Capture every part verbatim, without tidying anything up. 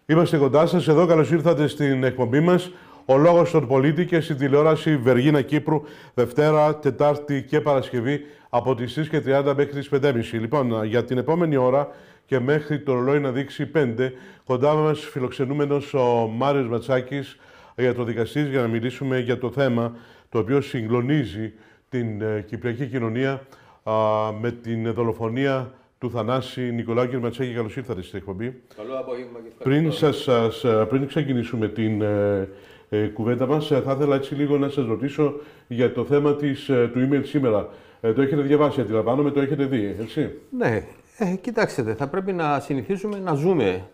Είμαστε κοντά σας, εδώ καλώς ήρθατε στην εκπομπή μας «Ο Λόγος των Πολίτη» και στην τηλεόραση Βεργίνα Κύπρου, Δευτέρα, Τετάρτη και Παρασκευή από τις τρεις και τριάντα μέχρι τις πέντε και μισή. Λοιπόν, για την επόμενη ώρα και μέχρι το ρολόι να δείξει πέντε, κοντά μας φιλοξενούμενος ο Μάριος Ματσάκης, ιατροδικαστής, για να μιλήσουμε για το θέμα το οποίο συγκλονίζει την ε, κυπριακή κοινωνία α, με την δολοφονία του Θανάση Νικολάου. Κύριε Ματσάκη, καλώς ήρθατε στην εκπομπή. Καλό απόγευμα και πριν, σας, σας, πριν ξεκινήσουμε την ε, ε, κουβέντα μας, θα ήθελα έτσι λίγο να σας ρωτήσω για το θέμα της, ε, του email σήμερα. Ε, το έχετε διαβάσει, αντιλαμβάνομαι, το έχετε δει, έτσι? Ναι, ε, κοιτάξτε, θα πρέπει να συνηθίσουμε να ζούμε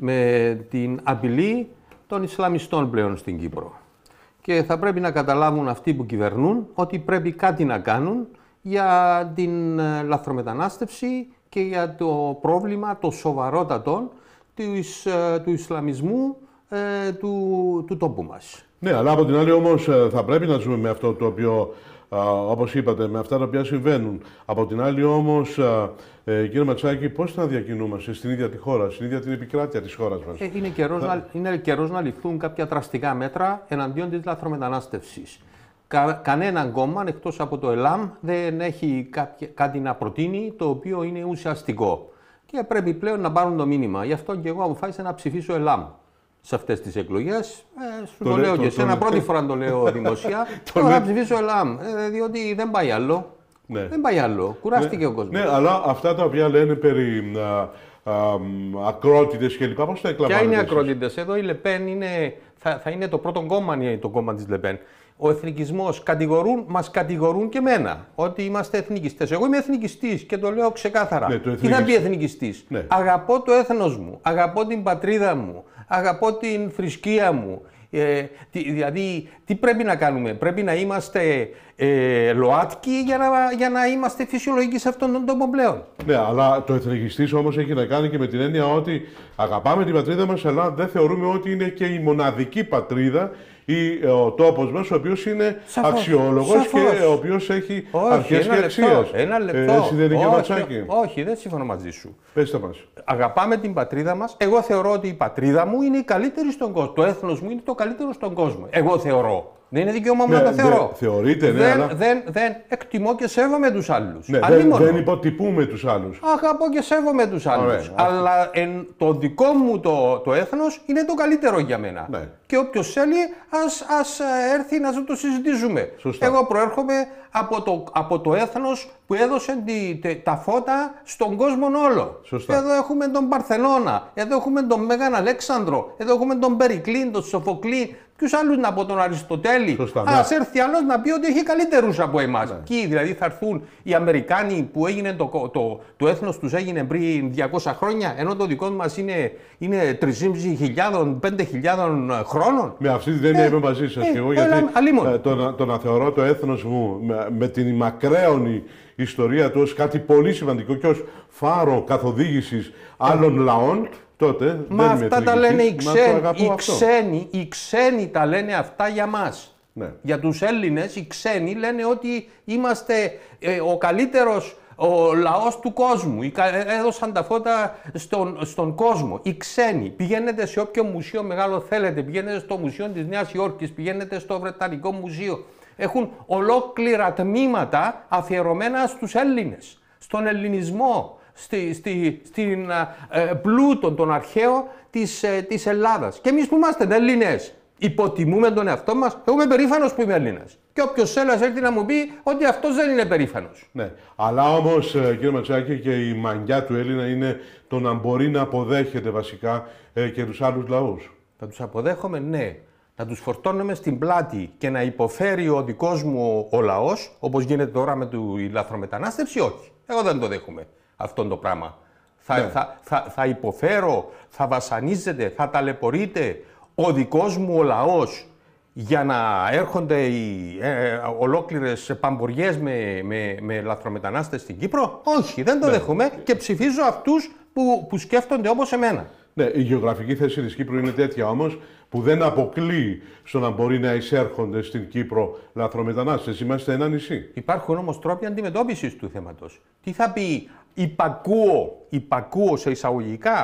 με την απειλή των Ισλαμιστών πλέον στην Κύπρο. Και θα πρέπει να καταλάβουν αυτοί που κυβερνούν ότι πρέπει κάτι να κάνουν για την ε, λαθρομετανάστευση και για το πρόβλημα το σοβαρότατο του, ε, του Ισλαμισμού ε, του, του τόπου μας. Ναι, αλλά από την άλλη όμως θα πρέπει να ζούμε με αυτό το οποίο, α, όπως είπατε, με αυτά τα οποία συμβαίνουν. Από την άλλη όμως, α, ε, κύριε Ματσάκη, πώς θα διακινούμαστε στην ίδια τη χώρα, στην ίδια την επικράτεια της χώρας μας? Ε, είναι, καιρός θα... να, είναι καιρός να ληφθούν κάποια δραστικά μέτρα εναντίον της λαθρομετανάστευσης. Κα, κανέναν κόμμα εκτός από το ΕΛΑΜ δεν έχει κάποια, κάτι να προτείνει το οποίο είναι ουσιαστικό. Και πρέπει πλέον να πάρουν το μήνυμα. Γι' αυτό και εγώ αποφάσισα να ψηφίσω ΕΛΑΜ σε αυτές τις εκλογές. Ε, σου το, το λέω το, και εσένα, πρώτη φορά το λέω δημοσία. Τώρα θα ψηφίσω ΕΛΑΜ, ε, διότι δεν πάει άλλο. Ναι. Δεν πάει άλλο. Κουράστηκε ναι, ο κόσμος. Ναι, αλλά αυτά τα οποία λένε περί α, α, ακρότητες κλπ. Πώς τα εκλαμβάνετε? Ποια είναι οι ακρότητες? Εδώ η Λεπέν είναι, θα, θα είναι το πρώτο κόμμα, το κόμμα της Λεπέν. Ο εθνικισμός, κατηγορούν, μας κατηγορούν και εμένα ότι είμαστε εθνικιστές. Εγώ είμαι εθνικιστής και το λέω ξεκάθαρα. Ναι, το τι θα πει εθνικιστής? Ναι. Αγαπώ το έθνος μου, αγαπώ την πατρίδα μου, αγαπώ την θρησκεία μου. Ε, τι, δηλαδή, τι πρέπει να κάνουμε? Πρέπει να είμαστε ε, ΛΟΑΤΚΙ για να, για να είμαστε φυσιολογικοί σε αυτόν τον τόπο πλέον. Ναι, αλλά το εθνικιστής όμως έχει να κάνει και με την έννοια ότι αγαπάμε την πατρίδα μας, αλλά δεν θεωρούμε ότι είναι και η μοναδική πατρίδα ή ο τόπος μας, ο οποίος είναι σαφώς, αξιόλογος σαφώς. Και ο οποίος έχει όχι, αρχές και αξίες. Ένα λεπτό. Ε, όχι, όχι, δεν συμφωνώ μαζί σου. Πέστε μας. Αγαπάμε την πατρίδα μας. Εγώ θεωρώ ότι η πατρίδα μου είναι η καλύτερη στον κόσμο. Το έθνος μου είναι το καλύτερο στον κόσμο. Εγώ θεωρώ. Δεν είναι δικαίωμα μου ναι, να το θεωρώ. Δε, θεωρείτε, ναι, δεν, αλλά... δεν, δεν εκτιμώ και σέβομαι τους άλλους. Ναι, δεν, δεν υποτυπούμε τους άλλους. Αγαπώ και σέβομαι τους άλλους. Ωραία, αλλά εν, το δικό μου το, το έθνος είναι το καλύτερο για μένα. Ναι. Και όποιος θέλει ας, ας έρθει να το συζητήσουμε. Σωστά. Εγώ προέρχομαι από το, από το έθνος που έδωσε τη, τε, τα φώτα στον κόσμο όλο. Σωστά. Εδώ έχουμε τον Παρθενώνα, εδώ έχουμε τον Μέγαν Αλέξανδρο, εδώ έχουμε τον Περικλήν, τον Σοφοκλή. Ποιους άλλους να πω, τον Αριστοτέλη? Σωστά, ας ναι. έρθει άλλος να πει ότι έχει καλύτερους από εμάς. Ναι. Ποιοι δηλαδή θα έρθουν οι Αμερικάνοι που έγινε το, το, το, το έθνος τους έγινε πριν διακόσια χρόνια, ενώ το δικό μας είναι, είναι τρεις χιλιάδες με πέντε χιλιάδες χρόνων. Με αυτή την έννοια ε, είμαι μαζί σας ε, και εγώ, γιατί ε, το, να, το να θεωρώ το έθνος μου με, με την μακραίωνη ιστορία του ως κάτι πολύ σημαντικό και ως φάρο καθοδήγησης άλλων ε. λαών, τότε μα δεν αυτά τα λένε οι ξένοι, οι, ξένοι, οι ξένοι τα λένε αυτά για μας. Ναι. Για τους Έλληνες, οι ξένοι λένε ότι είμαστε ε, ο καλύτερος ο λαός του κόσμου. Έδωσαν τα φώτα στον, στον κόσμο. Οι ξένοι. Πηγαίνετε σε όποιο μουσείο μεγάλο θέλετε. Πηγαίνετε στο Μουσείο της Νέας Υόρκης. Πηγαίνετε στο Βρετανικό Μουσείο. Έχουν ολόκληρα τμήματα αφιερωμένα στους Έλληνες. Στον ελληνισμό. Στη, στη, στην ε, πλούτο, τον αρχαίο της, ε, της Ελλάδας. Και εμείς που είμαστε Έλληνες, υποτιμούμε τον εαυτό μας. Εγώ είμαι περήφανος που είμαι Έλληνας. Και όποιος θέλει έρθει να μου πει ότι αυτός δεν είναι περήφανος. Ναι. Αλλά όμως, κύριε Ματσάκη, και η μαγιά του Έλληνα είναι το να μπορεί να αποδέχεται βασικά ε, και τους άλλους λαούς. Να τους αποδέχομαι, ναι. Να τους φορτώνουμε στην πλάτη και να υποφέρει ο δικός μου ο λαός, όπως γίνεται τώρα με τη λαθρομετανάστευση, όχι. Εγώ δεν το δέχομαι αυτό το πράγμα. Θα, ναι. θα, θα, θα υποφέρω, θα βασανίζεται, θα ταλαιπωρείται ο δικός μου ο λαός για να έρχονται οι ε, ολόκληρες παμποριές με, με, με λαθρομετανάστες στην Κύπρο. Όχι, δεν το ναι. δέχομαι και ψηφίζω αυτούς που, που σκέφτονται όπως εμένα. Ναι, η γεωγραφική θέση της Κύπρου είναι τέτοια όμως που δεν αποκλείει στο να μπορεί να εισέρχονται στην Κύπρο λαθρομετανάστες. Είμαστε ένα νησί. Υπάρχουν όμως τρόποι αντιμετώπισης του θέματος. Τι θα πει υπακούω, υπακούω σε εισαγωγικά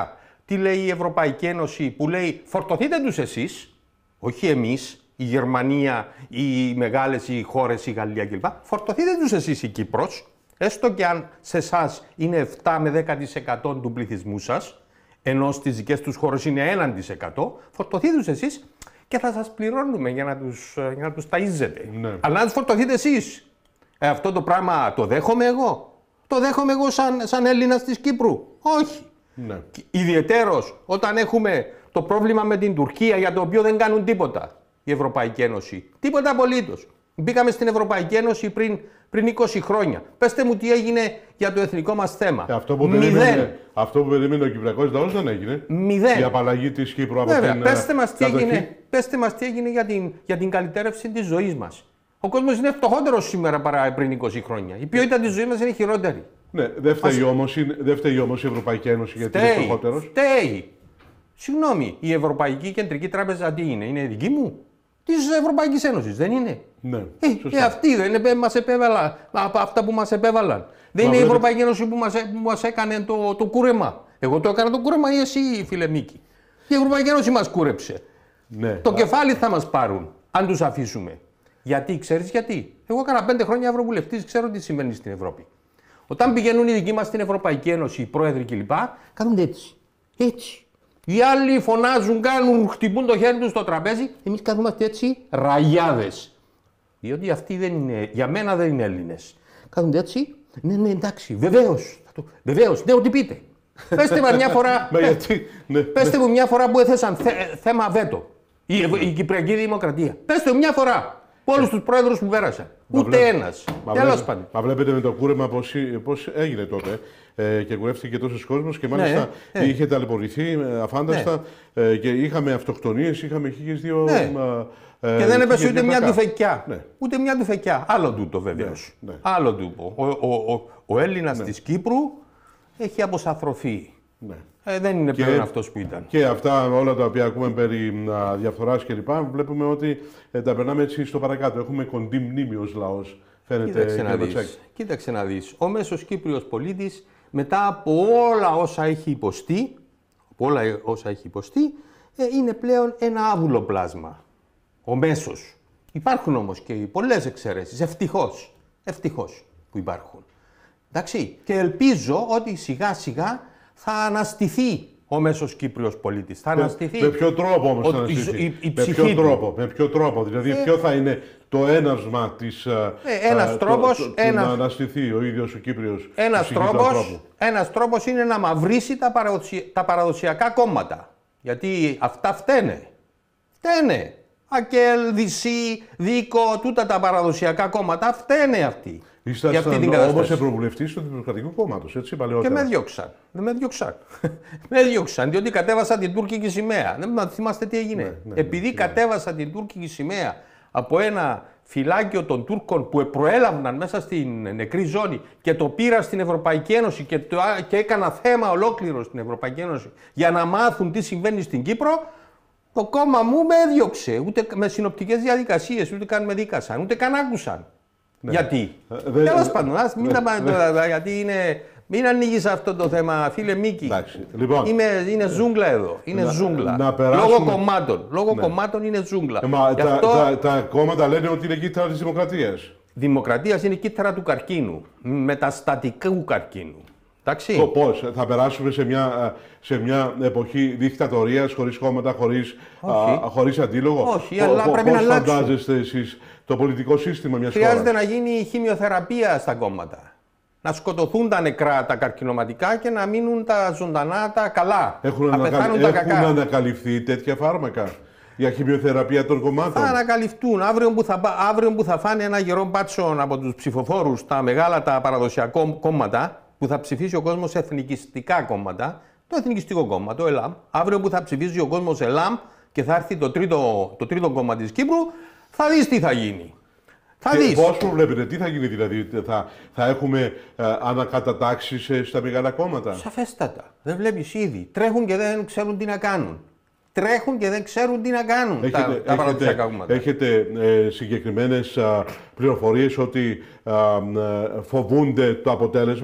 Τι λέει η Ευρωπαϊκή Ένωση που λέει φορτωθείτε τους εσείς, όχι εμείς, η Γερμανία, οι μεγάλες οι χώρες, η Γαλλία κλπ. Φορτωθείτε τους εσείς η Κύπρος, έστω και αν σε εσάς είναι επτά με δέκα τοις εκατό του πληθυσμού σας, ενώ στις δικές τους χώρες είναι ένα τοις εκατό, φορτωθείτε τους εσείς και θα σας πληρώνουμε για να τους, για να τους ταΐζετε. Ναι. Αλλά να τους φορτωθείτε εσείς. Ε, αυτό το πράγμα το δέχομαι εγώ. Το δέχομαι εγώ σαν, σαν Έλληνας της Κύπρου. Όχι. Ναι. Ιδιαιτέρως όταν έχουμε το πρόβλημα με την Τουρκία για το οποίο δεν κάνουν τίποτα η Ευρωπαϊκή Ένωση. Τίποτα απολύτως. Μπήκαμε στην Ευρωπαϊκή Ένωση πριν, πριν είκοσι χρόνια. Πεςτε μου τι έγινε για το εθνικό μας θέμα. Ε, αυτό, που περίμενε, αυτό που περίμενε ο Κυπριακός λαός δεν έγινε. Μηδέν. Η απαλλαγή της Κύπρου από Βέβαια, την πέστε μας τι έγινε, πέστε μας τι έγινε για την, για την καλυτέρευση της ζωής μας. Ο κόσμος είναι φτωχότερος σήμερα παρά πριν είκοσι χρόνια. Η ποιότητα της ζωής μας είναι χειρότερη. Ναι, δεν φταίει, Ας... όμως, δεν φταίει όμως η Ευρωπαϊκή Ένωση γιατί φταίει, είναι φτωχότερος. Φταίει. Συγγνώμη, η Ευρωπαϊκή Κεντρική Τράπεζα τι είναι, είναι δική μου? Της Ευρωπαϊκής Ένωσης, δεν είναι? Ναι, ε, ε, αυτοί δεν είναι, μας επέβαλαν, από αυτά που μας επέβαλαν. Δεν είναι η Ευρωπαϊκή Ένωση που μας, που μας έκανε το, το κούρεμα. Εγώ το έκανα το κούρεμα ή εσύ, φίλε Μίκη? Η Ευρωπαϊκή Ένωση μας κούρεψε. Ναι. Το Α... κεφάλι θα μας πάρουν, αν τους αφήσουμε. Γιατί, ξέρεις γιατί? Εγώ έκανα πέντε χρόνια ευρωβουλευτής, ξέρω τι συμβαίνει στην Ευρώπη. Όταν πηγαίνουν οι δικοί μας στην Ευρωπαϊκή Ένωση, οι πρόεδροι κλπ., κάνουν έτσι. Έτσι. Οι άλλοι φωνάζουν, κάνουν, χτυπούν το χέρι τους στο τραπέζι. Εμείς καθόμαστε έτσι ραγιάδες. Διότι αυτοί δεν είναι, για μένα δεν είναι Έλληνες. Κάθονται έτσι. Ναι, ναι, εντάξει, βεβαίως. Βεβαίως, ναι, ό,τι πείτε. Πέστε μου μια φορά, πέστε μου μια φορά που έθεσαν θε, θέμα βέτο. Η, η Κυπριακή Δημοκρατία. Πέστε μου μια φορά. Όλους τους πρόεδρους που πέρασαν. Μα Ούτε βλέπε, ένας. Τέλος πάντων. Μα βλέπετε με το κούρεμα πώς, πώς έγινε τότε ε, και κουρεύτηκε τόσος κόσμος και μάλιστα ναι, ναι. είχε ταλαιπωρηθεί αφάνταστα ναι. ε, και είχαμε αυτοκτονίες, είχαμε χίλιες δύο... Ναι. Ε, και δεν έπεσε ούτε μια τουφεκιά. Ναι. Ούτε μια τουφεκιά. Άλλο τούτο βεβαίως. Ναι, ναι. Άλλο τούτο. Ο, ο, ο, ο Έλληνας ναι. της Κύπρου έχει αποσαφρωθεί. Ναι. Ε, δεν είναι πλέον αυτός που ήταν. Και αυτά όλα τα οποία ακούμε περί α, διαφθοράς κλπ. Βλέπουμε ότι ε, τα περνάμε έτσι στο παρακάτω. Έχουμε κοντή μνήμη ως λαός. Φαίνεται. Κοίταξε να, δεις. Κοίταξε να δεις. Ο μέσος Κύπριος πολίτης μετά από όλα όσα έχει υποστεί, από όλα όσα έχει υποστεί, ε, είναι πλέον ένα άβουλο πλάσμα. Ο μέσος. Υπάρχουν όμως και πολλές εξαιρέσεις. Ευτυχώς. Ευτυχώς που υπάρχουν. Εντάξει. Και ελπίζω ότι σιγά σιγά θα αναστηθεί ο μέσος Κύπριος πολίτης. Θα αναστηθεί. Με, με ποιο τρόπο όμως θα αναστηθεί? Η, η, η με, ποιο τρόπο, με ποιο τρόπο, δηλαδή ε, ποιο θα είναι το έναυσμα της, ε, ένας τρόπος, το, το, ένα, να αναστηθεί ο ίδιος ο Κύπριος? Ένας τρόπος, ένας τρόπος είναι να μαυρίσει τα, παραδοσια, τα παραδοσιακά κόμματα. Γιατί αυτά φταίνε. Φταίνε. ΑΚΕΛ, ΔΙΣΥ, ΔΙΚΟ, τούτα τα παραδοσιακά κόμματα φταίνε αυτοί. Ήσασταν όμως ευρωβουλευτής του Δημοκρατικού Κόμματος, έτσι παλαιότερα. Και με διώξαν. Δεν με διώξαν. με διώξαν, διότι κατέβασα την τουρκική σημαία. Δεν θυμάστε τι έγινε. Ναι, ναι, Επειδή ναι, κατέβασα ναι. την τουρκική σημαία από ένα φυλάκιο των Τούρκων που προέλαβαν μέσα στην νεκρή ζώνη και το πήρα στην Ευρωπαϊκή Ένωση και, το, και έκανα θέμα ολόκληρο στην Ευρωπαϊκή Ένωση για να μάθουν τι συμβαίνει στην Κύπρο, το κόμμα μου με έδιωξε. Ούτε με συνοπτικές διαδικασίες, ούτε καν με δίκασαν, ούτε καν άκουσαν. Ναι. Γιατί. Ε, Τέλος πάντων, ας μην ναι, τα πάμε τώρα, ναι. γιατί είναι... Μην ανοίγεις αυτό το θέμα, φίλε Μίκη. Λοιπόν, είναι, είναι ζούγκλα εδώ. Είναι να, ζούγκλα. Να περάσουμε... Λόγω κομμάτων. Λόγω ναι. κομμάτων είναι ζούγκλα. Ε, μα, τα, αυτό... τα, τα κόμματα λένε ότι είναι κύτταρα της δημοκρατίας. Δημοκρατίας είναι κύτταρα του καρκίνου. Μεταστατικού καρκίνου. Εντάξει. Το πώς, θα περάσουμε σε μια, σε μια εποχή δικτατορίας, χωρίς κόμματα, χωρίς, α, χωρίς αντίλογο? Όχι, αλλά Πο, πρέπει να αλλάξουν. Πώς φαντάζεστε εσείς το πολιτικό σύστημα μιας χώρας? Χρειάζεται να γίνει χημειοθεραπεία στα κόμματα. Να σκοτωθούν τα νεκρά, τα καρκινωματικά και να μείνουν τα ζωντανά, τα καλά. Έχουν, να ανακαλυ... τα Έχουν ανακαλυφθεί τέτοια φάρμακα για χημειοθεραπεία των κομμάτων? Θα ανακαλυφθούν. Αύριο που θα, αύριο που θα φάνε ένα γερό μπάτσο από τους ψηφοφόρους, τα μεγάλα τα παραδοσιακά κόμματα, που θα ψηφίσει ο κόσμος εθνικιστικά κόμματα, το Εθνικιστικό Κόμμα, το ΕΛΑΜ. Αύριο που θα ψηφίσει ο κόσμος ΕΛΑΜ και θα έρθει το τρίτο, το τρίτο κόμμα της Κύπρου, θα δεις τι θα γίνει. Θα δεις. Πώς προβλέπετε, τι θα γίνει δηλαδή, θα, θα έχουμε ε, ανακατατάξεις ε, στα μεγάλα κόμματα? Σαφέστατα. Δεν βλέπεις ήδη. Τρέχουν και δεν ξέρουν τι να κάνουν. Τρέχουν και δεν ξέρουν τι να κάνουν έχετε, τα, τα παραδοσιακά κόμματα. Έχετε ε, συγκεκριμένες α, πληροφορίες ότι α, α, φοβούνται το αποτέλεσμα?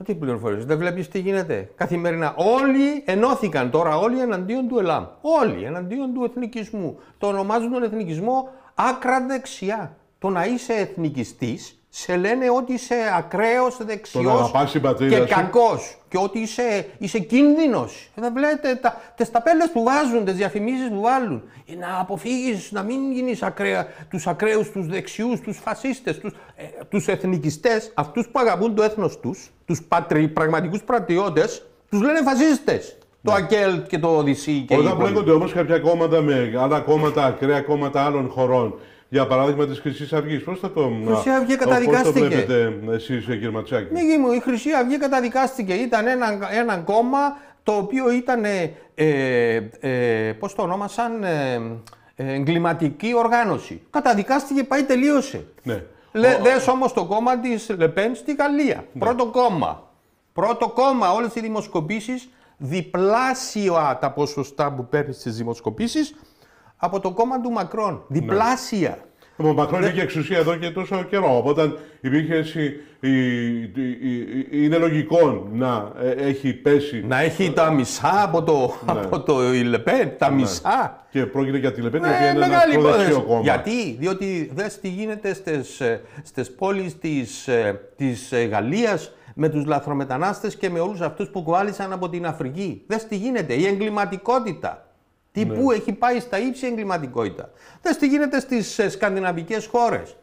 Τι πληροφορίες, δεν βλέπεις τι γίνεται. Καθημερινά όλοι ενώθηκαν τώρα, όλοι εναντίον του ΕΛΑΜ. Όλοι εναντίον του εθνικισμού. Το ονομάζουν τον εθνικισμό άκρα δεξιά. Το να είσαι εθνικιστής σε λένε ότι είσαι ακραίος, δεξιός και κακός. Και ότι είσαι, είσαι κίνδυνος. Δεν βλέπετε τα, τις ταπέλες που βάζουν, τις διαφημίσεις που βάλουν. Να αποφύγεις, να μην γίνεις ακραία, τους ακραίους, τους δεξιούς, τους φασίστες, τους, ε, τους εθνικιστές, αυτούς που αγαπούν το έθνος τους, τους πατρι, πραγματικούς πατριώτες, τους λένε φασίστες. Το ΑΚΕΛ και το ΟΔΙΣΥ και όταν μπλέκονται όμως κάποια κόμματα με άλλα κόμματα, ακραία κόμματα άλλων χωρών, για παράδειγμα της Χρυσής Αυγής, πώς θα το, Χρυσή Αυγή καταδικάστηκε. Πώς το βλέπετε εσείς, κύριε Ματσάκη? Μη μου, η Χρυσή Αυγή καταδικάστηκε. Ήταν ένα, ένα κόμμα το οποίο ήταν, ε, ε, πώς το ονόμασαν, ε, ε, εγκληματική οργάνωση. Καταδικάστηκε, πάει, τελείωσε. Ναι. Λε, Ο... Δες όμως το κόμμα της Λεπέν στη Γαλλία. Ναι. Πρώτο κόμμα. Πρώτο κόμμα, όλες οι δημοσκοπήσεις, διπλάσια τα ποσοστά που παίρνει στις δημοσκοπήσεις από το κόμμα του Μακρόν. Διπλάσια. Ναι. Ο Μακρόν είχε εξουσία εδώ και τόσο καιρό. Οπότε υπήρχε έτσι, είναι λογικό να έχει πέσει. Να έχει τα μισά από το, ναι. από το η Λεπέν. Τα ναι. μισά. Και πρόκειται για τη Λεπέν, η οποία είναι ένα προδεξιό κόμμα. Γιατί, διότι δες τι γίνεται στις, στις πόλεις της, της Γαλλίας με τους λαθρομετανάστες και με όλους αυτούς που κουβάλισαν από την Αφρική. Δες τι γίνεται, η εγκληματικότητα. Τι ναι. που έχει πάει στα ύψη εγκληματικότητα. Δες τι γίνεται στις σκανδιναβικές χώρες.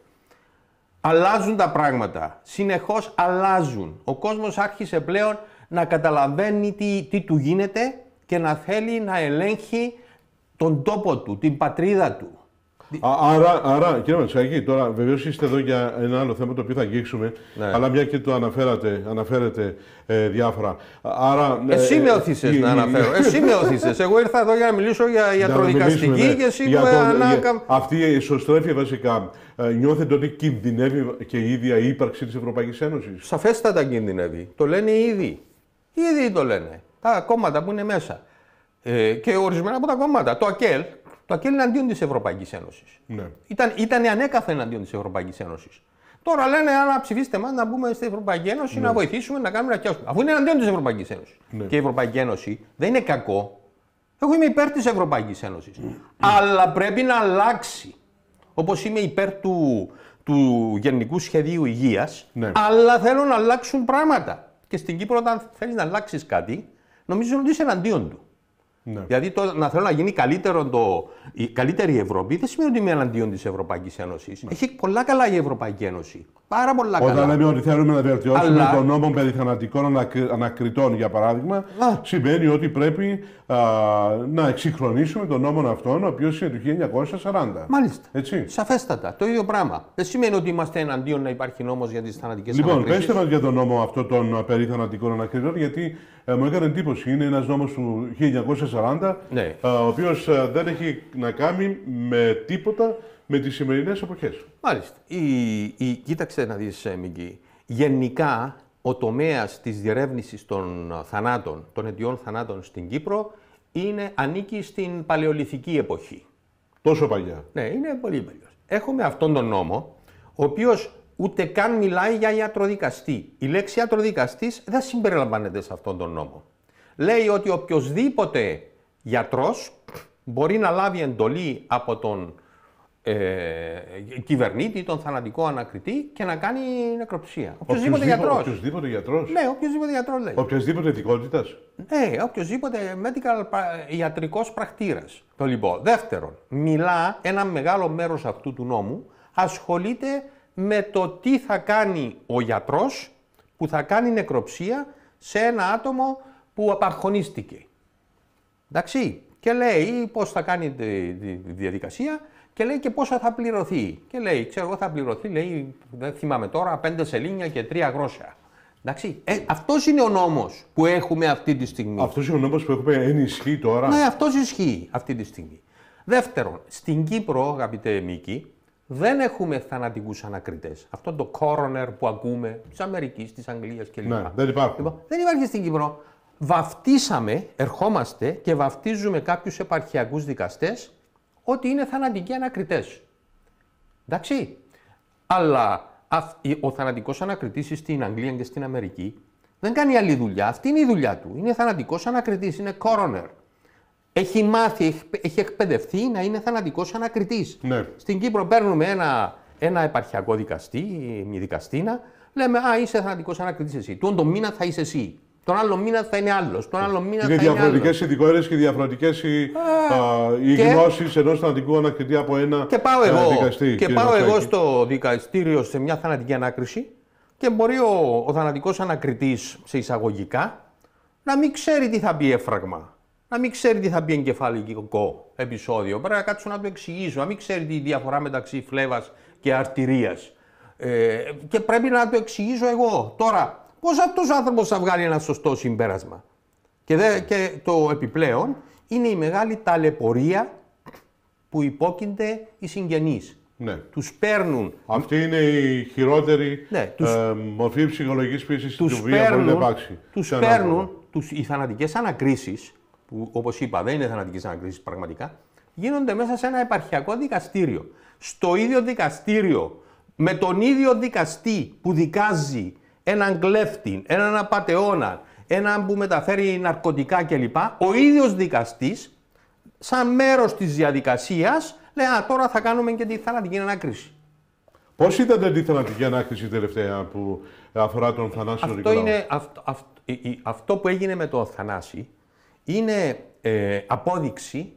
Αλλάζουν τα πράγματα. Συνεχώς αλλάζουν. Ο κόσμος άρχισε πλέον να καταλαβαίνει τι, τι του γίνεται και να θέλει να ελέγχει τον τόπο του, την πατρίδα του. Α, άρα, άρα, κύριε Ματσάκη, τώρα βεβαίως είστε εδώ για ένα άλλο θέμα το οποίο θα αγγίξουμε, ναι. αλλά μια και το αναφέρατε, αναφέρετε ε, διάφορα. Άρα, εσύ ε, με οθήσες ε, να ε, αναφέρω. Εσύ με οθήσες. Εγώ ήρθα εδώ για να μιλήσω για ιατροδικαστική ναι. και εσύ μου ανάκα... Αυτή η ισοστρέφεια βασικά, ε, νιώθετε ότι κινδυνεύει και η ίδια η ύπαρξη της Ευρωπαϊκής Ένωσης? Σαφέστατα κινδυνεύει. Το λένε ήδη. Ήδη το λένε. Τα κόμματα που είναι μέσα. Ε, και ορισμένα από τα κόμματα. Το ΑΚΕΛ. Το ΑΚΕΛ είναι εναντίον της Ευρωπαϊκής Ένωσης. Ναι. Ήταν, ήταν ανέκαθεν εναντίον της Ευρωπαϊκής Ένωσης. Τώρα λένε, αν ψηφίσετε μας να μπούμε στην Ευρωπαϊκή Ένωση, ναι. να βοηθήσουμε να κάνουμε να πιάσουμε. Αφού είναι εναντίον της Ευρωπαϊκής Ένωσης. Ναι. Και η Ευρωπαϊκή Ένωση δεν είναι κακό. Εγώ είμαι υπέρ της Ευρωπαϊκής Ένωσης. Mm. Αλλά πρέπει να αλλάξει. Όπως είμαι υπέρ του, του Γενικού Σχεδίου Υγείας, ναι. αλλά θέλω να αλλάξουν πράγματα. Και στην Κύπρο, όταν θέλεις να αλλάξεις κάτι, νομίζω ότι είσαι εναντίον του. Ναι. Δηλαδή το, να θέλω να γίνει καλύτερο το, η καλύτερη Ευρώπη δεν σημαίνει ότι είμαι εναντίον της Ευρωπαϊκής Ένωσης. Ναι. Έχει πολλά καλά η Ευρωπαϊκή Ένωση. Πάρα πολλά Όταν καλά. Όταν λέμε ότι θέλουμε να βελτιώσουμε Αλλά... τον νόμο περί θανατικών ανακρι... ανακριτών, για παράδειγμα, Α. σημαίνει ότι πρέπει α, να εξυγχρονίσουμε τον νόμο αυτόν, ο οποίος είναι του χίλια εννιακόσια σαράντα. Μάλιστα. Έτσι. Σαφέστατα. Το ίδιο πράγμα. Δεν σημαίνει ότι είμαστε εναντίον να υπάρχει νόμος για τις θανατικές λοιπόν, ανακρίσεις. Λοιπόν, πέστε μας για τον νόμο αυτό των περί θανατικών ανακριτών, γιατί ε, μου έκανε εντύπωση. Είναι ένας νόμος του χίλια εννιακόσια σαράντα, ναι. ε, ο οποίος ε, δεν έχει να κάνει με τίποτα με τις σημερινές εποχές. Μάλιστα. Η, η, κοίταξε να δεις, Μίκη. Γενικά, ο τομέας της διερεύνησης των θανάτων, των αιτιών θανάτων στην Κύπρο, είναι, ανήκει στην παλαιολιθική εποχή. Τόσο παλιά. Ναι, είναι πολύ παλιός. Έχουμε αυτόν τον νόμο, ο οποίος ούτε καν μιλάει για ιατροδικαστή. Η λέξη ιατροδικαστής δεν συμπεριλαμβάνεται σε αυτόν τον νόμο. Λέει ότι οποιοσδήποτε γιατρός μπορεί να λάβει εντολή από τον Ε, κυβερνήτη, τον θανατικό ανακριτή και να κάνει νεκροψία. Οποιοσδήποτε γιατρός. Οποιοσδήποτε γιατρός. Ναι, οποιοσδήποτε γιατρός λέει. Οποιοσδήποτε ειδικότητας. Ναι, οποιοσδήποτε medical ιατρικός πρακτήρας. Το λοιπόν. Δεύτερον, μιλά ένα μεγάλο μέρος αυτού του νόμου, ασχολείται με το τι θα κάνει ο γιατρός που θα κάνει νεκροψία σε ένα άτομο που απαρχονίστηκε. Εντάξει. Και λέει πώς θα κάνει τη, τη, τη διαδικασία. Και λέει και πόσο θα πληρωθεί. Και λέει, ξέρω εγώ, θα πληρωθεί, λέει, δεν θυμάμαι τώρα, πέντε σελήνια και τρία γρόσια. Εντάξει. Ε, αυτός είναι ο νόμος που έχουμε αυτή τη στιγμή. Αυτός είναι ο νόμος που έχουμε ενισχύει τώρα. Ναι, αυτός ισχύει αυτή τη στιγμή. Δεύτερον, στην Κύπρο, αγαπητέ Μίκη, δεν έχουμε θανατικούς ανακριτές. Αυτό το coroner που ακούμε της Αμερικής, της Αγγλίας κλπ. Ναι, δεν υπάρχει. Λοιπόν, δεν υπάρχει στην Κύπρο. Βαφτίσαμε, ερχόμαστε και βαφτίζουμε κάποιους επαρχιακούς δικαστές ότι είναι θανατικοί ανακριτές. Εντάξει. Αλλά ο θανατικός ανακριτής στην Αγγλία και στην Αμερική Δεν κάνει άλλη δουλειά. Αυτή είναι η δουλειά του. Είναι θανατικός ανακριτής, είναι coroner. Έχει μάθει, έχει, έχει εκπαιδευτεί να είναι θανατικός ανακριτής. Ναι. Στην Κύπρο παίρνουμε ένα, ένα επαρχιακό δικαστή, μια δικαστήνα, λέμε «Α, είσαι θανατικός ανακριτής εσύ. Τον τον μήνα θα είσαι εσύ. Τον άλλο μήνα θα είναι άλλος. Τον άλλο μήνα είναι θα είναι διαφορετικές ειδικότητες και διαφορετικές οι, οι και... γνώσεις ενός θανατικού ανακριτή από ένα και πάω εγώ, δικαστή. Και πάω εγώ στο δικαστήριο σε μια θανατική ανάκριση και μπορεί ο, ο θανατικός ανακριτής σε εισαγωγικά να μην ξέρει τι θα πει έφραγμα. Να μην ξέρει τι θα πει εγκεφαλικό επεισόδιο. Πρέπει να κάτσω να του εξηγήσω. Να μην ξέρει τη διαφορά μεταξύ φλέβας και αρτηρίας. Ε, και πρέπει να του εξηγήσω εγώ. Τώρα, πώς αυτός ο άνθρωπος θα βγάλει ένα σωστό συμπέρασμα. Και, δε, και το επιπλέον είναι η μεγάλη ταλαιπωρία που υπόκεινται οι συγγενείς. Ναι. Τους παίρνουν. Αυτή είναι η χειρότερη ναι, τους, ε, μορφή ψυχολογικής πίεσης στην οποία παίρνουν, μπορεί να υπάρξει. Τους παίρνουν τους, οι θανατικές ανακρίσεις, που όπως είπα δεν είναι θανατικές ανακρίσεις πραγματικά, γίνονται μέσα σε ένα επαρχιακό δικαστήριο. Στο ίδιο δικαστήριο, με τον ίδιο δικαστή που δικάζει έναν κλέφτη, έναν απατεώνα, έναν που μεταφέρει ναρκωτικά κλπ. Ο ίδιος δικαστής, σαν μέρος της διαδικασίας, λέει «Α, τώρα θα κάνουμε και τη θανατική ανάκριση». Πώς είδατε τη θανατική ανάκριση τελευταία που αφορά τον Θανάση αυτό, είναι, αυτό, αυτό, αυτό που έγινε με τον Θανάση είναι ε, απόδειξη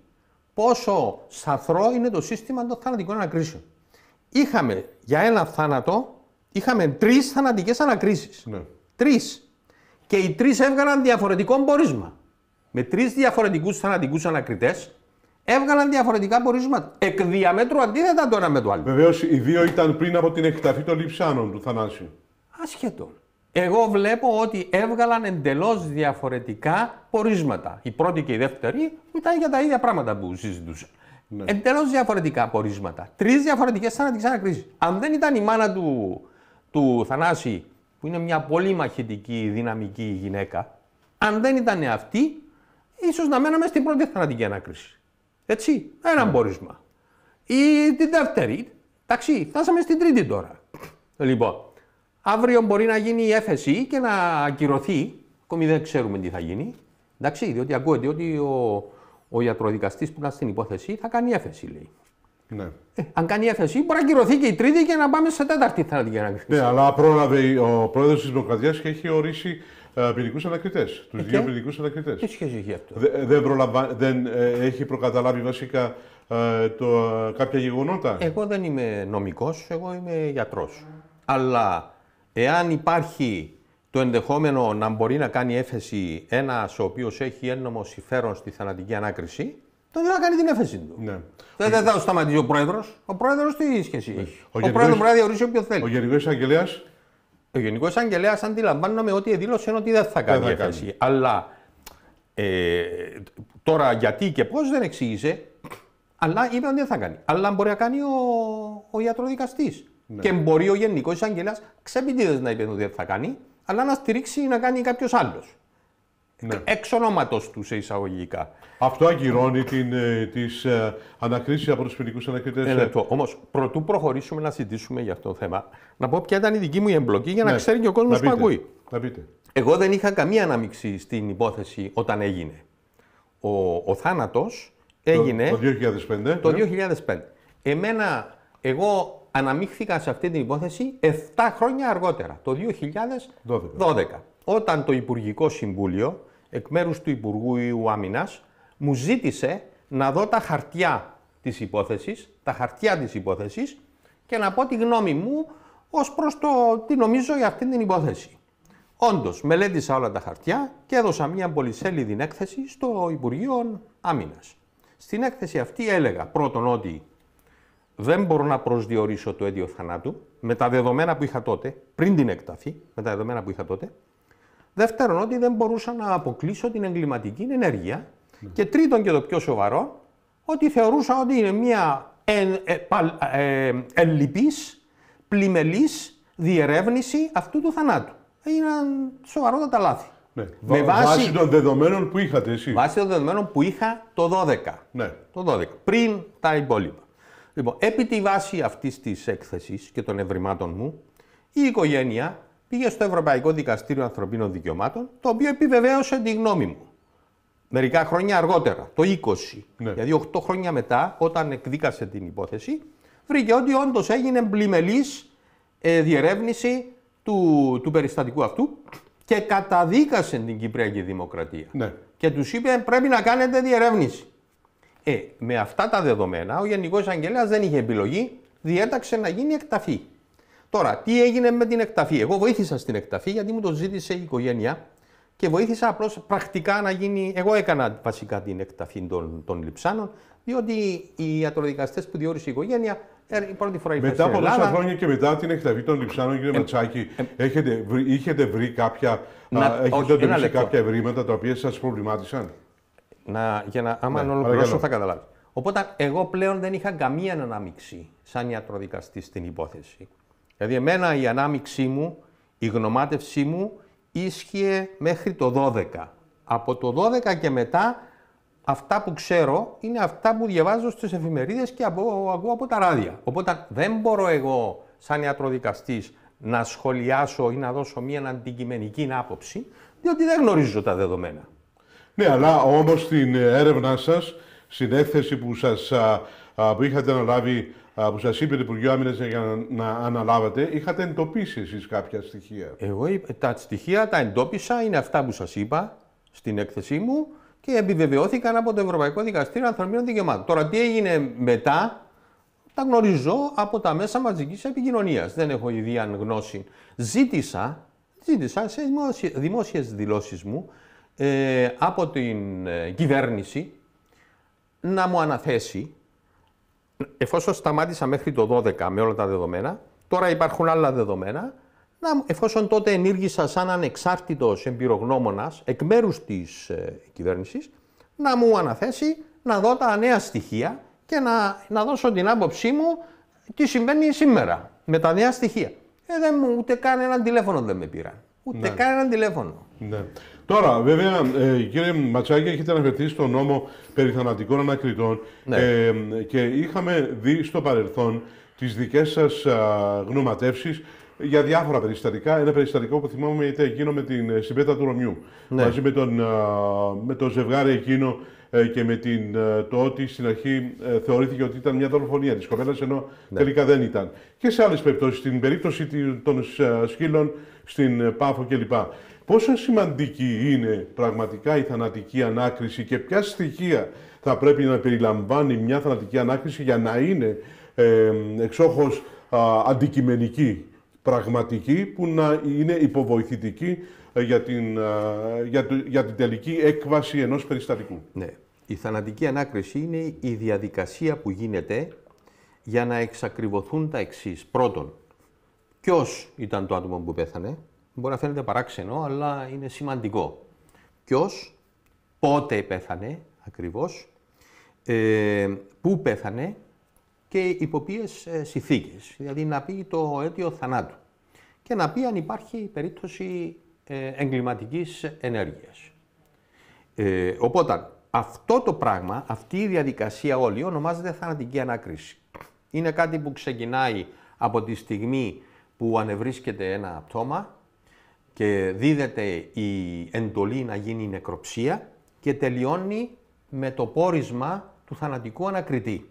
πόσο σαθρό είναι το σύστημα των θανατικών ανακρίσεων. Είχαμε για ένα θάνατο, είχαμε τρεις θανατικές ανακρίσεις. Ναι. Τρεις. Και οι τρεις έβγαλαν διαφορετικό πόρισμα. Με τρεις διαφορετικούς θανατικούς ανακριτές έβγαλαν διαφορετικά πορίσματα. Εκ διαμέτρου αντίθετα το ένα με το άλλο. Βεβαίως οι δύο ήταν πριν από την εκταφή των λειψάνων του Θανάσιου. Ασχέτω. Εγώ βλέπω ότι έβγαλαν εντελώς διαφορετικά πορίσματα. Η πρώτη και η δεύτερη ήταν για τα ίδια πράγματα που συζητούσαν. Ναι. Εντελώς διαφορετικά πορίσματα. Τρεις διαφορετικές θανατικές ανακρίσεις. Αν δεν ήταν η μάνα του, του Θανάση, που είναι μια πολύ μαχητική, δυναμική γυναίκα, αν δεν ήταν αυτή, ίσως να μέναμε στην πρώτη θανατική ανάκριση. Έτσι, ένα ναι. πόρισμα. Ή την δεύτερη, εντάξει, φτάσαμε στην τρίτη τώρα. Λοιπόν, αύριο μπορεί να γίνει η έφεση και να ακυρωθεί. Ακόμη δεν ξέρουμε τι θα γίνει. Εντάξει, διότι ακούγεται ότι ο, ο ιατροδικαστής που είναι στην υπόθεση θα κάνει έφεση, λέει. Ναι. Ε, αν κάνει έφεση, μπορεί να ακυρωθεί και η τρίτη και να πάμε σε τέταρτη θανατική ανάκριση. Ναι, αλλά πρόλαβε ο πρόεδρος της Δημοκρατίας και έχει ορίσει uh, ποινικούς ανακριτές. Τους ε, δύο ποινικούς ανακριτές. Τι σχέση έχει αυτό? Δε, δεν, προλαβα... δεν ε, έχει προκαταλάβει βασικά ε, το, ε, κάποια γεγονότα. Εγώ δεν είμαι νομικός, εγώ είμαι γιατρός. Αλλά εάν υπάρχει το ενδεχόμενο να μπορεί να κάνει έφεση ένας ο οποίος έχει έννομο συμφέρον στη θανατική ανάκριση, τότε θα κάνει την έφεση του. Ναι. Δεν θα το σταματήσει ο πρόεδρος. Ο πρόεδρος τι σχέση έχει? Ο, ο πρόεδρος μπορεί να διορίσει όποιο θέλει. Ο Γενικός Εισαγγελέας. Ο Γενικός Εισαγγελέας αντιλαμβάνομαι ότι δήλωσε ότι δεν θα κάνει δεν θα έφεση. Κάνει. Αλλά ε, τώρα γιατί και πώς δεν εξήγησε, αλλά είπε ότι δεν θα κάνει. Αλλά μπορεί να κάνει ο, ο ιατροδικαστής. Ναι. Και μπορεί ο Γενικός Εισαγγελέας ξεπιτίδες να είπε ότι δεν θα κάνει, αλλά να στηρίξει να κάνει κάποιος άλλος. Ναι. Εξ ονόματος του σε εισαγωγικά. Αυτό ακυρώνει την, ε, τις ε, ανακρίσεις από τους ποινικούς ανακριτές. Ε, λεπτό. Όμως, πρωτού προχωρήσουμε να συζητήσουμε για αυτό το θέμα, να πω ποια ήταν η δική μου εμπλοκή για να ναι. ξέρει και ο κόσμος που ακούει. Να πείτε. Εγώ δεν είχα καμία ανάμειξη στην υπόθεση όταν έγινε. Ο, ο θάνατος έγινε το, το δύο χιλιάδες πέντε. Το ναι. δύο χιλιάδες πέντε. Εμένα, εγώ αναμίχθηκα σε αυτή την υπόθεση επτά χρόνια αργότερα, το δύο χιλιάδες δώδεκα. Όταν το Υπουργικό Συμβούλιο, εκ μέρους του Υπουργού Άμυνας, μου ζήτησε να δω τα χαρτιά της υπόθεσης, τα χαρτιά της υπόθεσης και να πω τη γνώμη μου ως προς το τι νομίζω για αυτή την υπόθεση. Όντως, μελέτησα όλα τα χαρτιά και έδωσα μια πολυσέλιδη έκθεση στο Υπουργείο Άμυνας. Στην έκθεση αυτή έλεγα πρώτον ότι δεν μπορώ να προσδιορίσω το αίτιο θανάτου με τα δεδομένα που είχα τότε, πριν την εκταφή, με τα δεδομένα που είχα τότε. Δεύτερον, ότι δεν μπορούσα να αποκλείσω την εγκληματική ενέργεια. Mm. Και τρίτον, και το πιο σοβαρό, ότι θεωρούσα ότι είναι μια εν, ε, ε, ε, ελλειπής, πλημελής διερεύνηση αυτού του θανάτου. Έγιναν σοβαρότατα λάθη. Ναι. Με βάση, βάση των δεδομένων που είχατε εσύ. Βάση των δεδομένων που είχα το δώδεκα. Ναι. Το δώδεκα, πριν τα υπόλοιπα. Λοιπόν, επί τη βάση αυτής της έκθεσης και των ευρημάτων μου, η οικογένεια πήγε στο Ευρωπαϊκό Δικαστήριο Ανθρωπίνων Δικαιωμάτων, το οποίο επιβεβαίωσε τη γνώμη μου. Μερικά χρόνια αργότερα, το είκοσι, ναι. Δηλαδή οκτώ χρόνια μετά, όταν εκδίκασε την υπόθεση, βρήκε ότι όντως έγινε πλημελής ε, διερεύνηση του, του περιστατικού αυτού και καταδίκασε την Κυπριακή Δημοκρατία. Ναι. Και τους είπε πρέπει να κάνετε διερεύνηση. Ε, με αυτά τα δεδομένα, ο Γενικός Εισαγγελέας δεν είχε επιλογή, διέταξε να γίνει εκταφή. Τώρα, τι έγινε με την εκταφή? Εγώ βοήθησα στην εκταφή γιατί μου το ζήτησε η οικογένεια και βοήθησα απλώς πρακτικά να γίνει. Εγώ έκανα βασικά την εκταφή των, των λειψάνων, διότι οι ιατροδικαστές που διόρισε η οικογένεια η πρώτη φορά ήρθαν μετά στην από Ελλάδα. τόσα χρόνια και μετά την εκταφή των λειψάνων, κύριε ε, Ματσάκη, ε, έχετε, βρει, είχετε βρει κάποια, να, α, έχετε εντοπίσει κάποια ευρήματα τα οποία σας προβλημάτισαν? Να, για να, άμα ναι, ολοκληρώσω θα καταλάβει. Οπότε εγώ πλέον δεν είχα καμία ανάμειξη σαν ιατροδικαστή στην υπόθεση. Δηλαδή εμένα η ανάμειξή μου, η γνωμάτευσή μου ίσχυε μέχρι το δώδεκα. Από το δώδεκα και μετά αυτά που ξέρω είναι αυτά που διαβάζω στις εφημερίδες και από, ακούω από τα ράδια. Οπότε δεν μπορώ εγώ σαν ιατροδικαστής να σχολιάσω ή να δώσω μια αντικειμενική άποψη, διότι δεν γνωρίζω τα δεδομένα. Ναι, αλλά όμως στην έρευνά σας, στην έκθεση που, σας, α, που είχατε αναλάβει, α, που σας είπε το Υπουργείο Άμυνας για να, να αναλάβατε, είχατε εντοπίσει εσείς κάποια στοιχεία? Εγώ τα στοιχεία τα εντόπισα, είναι αυτά που σας είπα στην έκθεσή μου και επιβεβαιώθηκαν από το Ευρωπαϊκό Δικαστήριο Ανθρωπίνων Δικαιωμάτων. Τώρα τι έγινε μετά, τα γνωρίζω από τα μέσα μαζικής επικοινωνίας. Δεν έχω ιδία γνώση. Ζήτησα, ζήτησα σε δημόσιες δηλώσεις μου ε, από την ε, κυβέρνηση να μου αναθέσει, εφόσον σταμάτησα μέχρι το δώδεκα με όλα τα δεδομένα, τώρα υπάρχουν άλλα δεδομένα, να, εφόσον τότε ενήργησα σαν ανεξάρτητος εμπειρογνώμονας εκ μέρους της ε, κυβέρνησης, να μου αναθέσει να δω τα νέα στοιχεία και να, να δώσω την άποψή μου τι συμβαίνει σήμερα με τα νέα στοιχεία. Ε, δεν μου, ούτε καν έναν τηλέφωνο δεν με πήραν. Ούτε ναι. καν έναν τηλέφωνο. Ναι. Τώρα, βέβαια, ε, κύριε Ματσάκη, έχετε αναφερθεί στον νόμο περί θανατικών ανακριτών ναι. ε, και είχαμε δει στο παρελθόν τις δικές σας α, γνωματεύσεις για διάφορα περιστατικά. Ένα περιστατικό που θυμάμαι ήταν εκείνο με την συμπέτα του Ρωμιού. Ναι. Μαζί με, τον, α, με το ζευγάρι εκείνο ε, και με την, ε, το ότι στην αρχή ε, θεωρήθηκε ότι ήταν μια δολοφονία της κοπέλας, ενώ ναι. τελικά δεν ήταν. Και σε άλλες περιπτώσεις, στην περίπτωση των σκύλων, στην Πάφο κλπ. Πόσο σημαντική είναι πραγματικά η θανατική ανάκριση και ποια στοιχεία θα πρέπει να περιλαμβάνει μια θανατική ανάκριση για να είναι ε, εξόχως α, αντικειμενική, πραγματική, που να είναι υποβοηθητική για την, α, για, το, για την τελική έκβαση ενός περιστατικού? Ναι. Η θανατική ανάκριση είναι η διαδικασία που γίνεται για να εξακριβωθούν τα εξής. Πρώτον, ποιος ήταν το άτομο που πέθανε? Μπορεί να φαίνεται παράξενο, αλλά είναι σημαντικό. Ποιος, πότε πέθανε ακριβώς, ε, πού πέθανε και υπό ποιες ε, συνθήκες. Δηλαδή να πει το αίτιο θανάτου και να πει αν υπάρχει περίπτωση ε, εγκληματικής ενέργειας. Ε, οπότε αυτό το πράγμα, αυτή η διαδικασία όλη ονομάζεται θανατική ανάκριση. Είναι κάτι που ξεκινάει από τη στιγμή που ανεβρίσκεται ένα πτώμα και δίδεται η εντολή να γίνει νεκροψία και τελειώνει με το πόρισμα του θανατικού ανακριτή.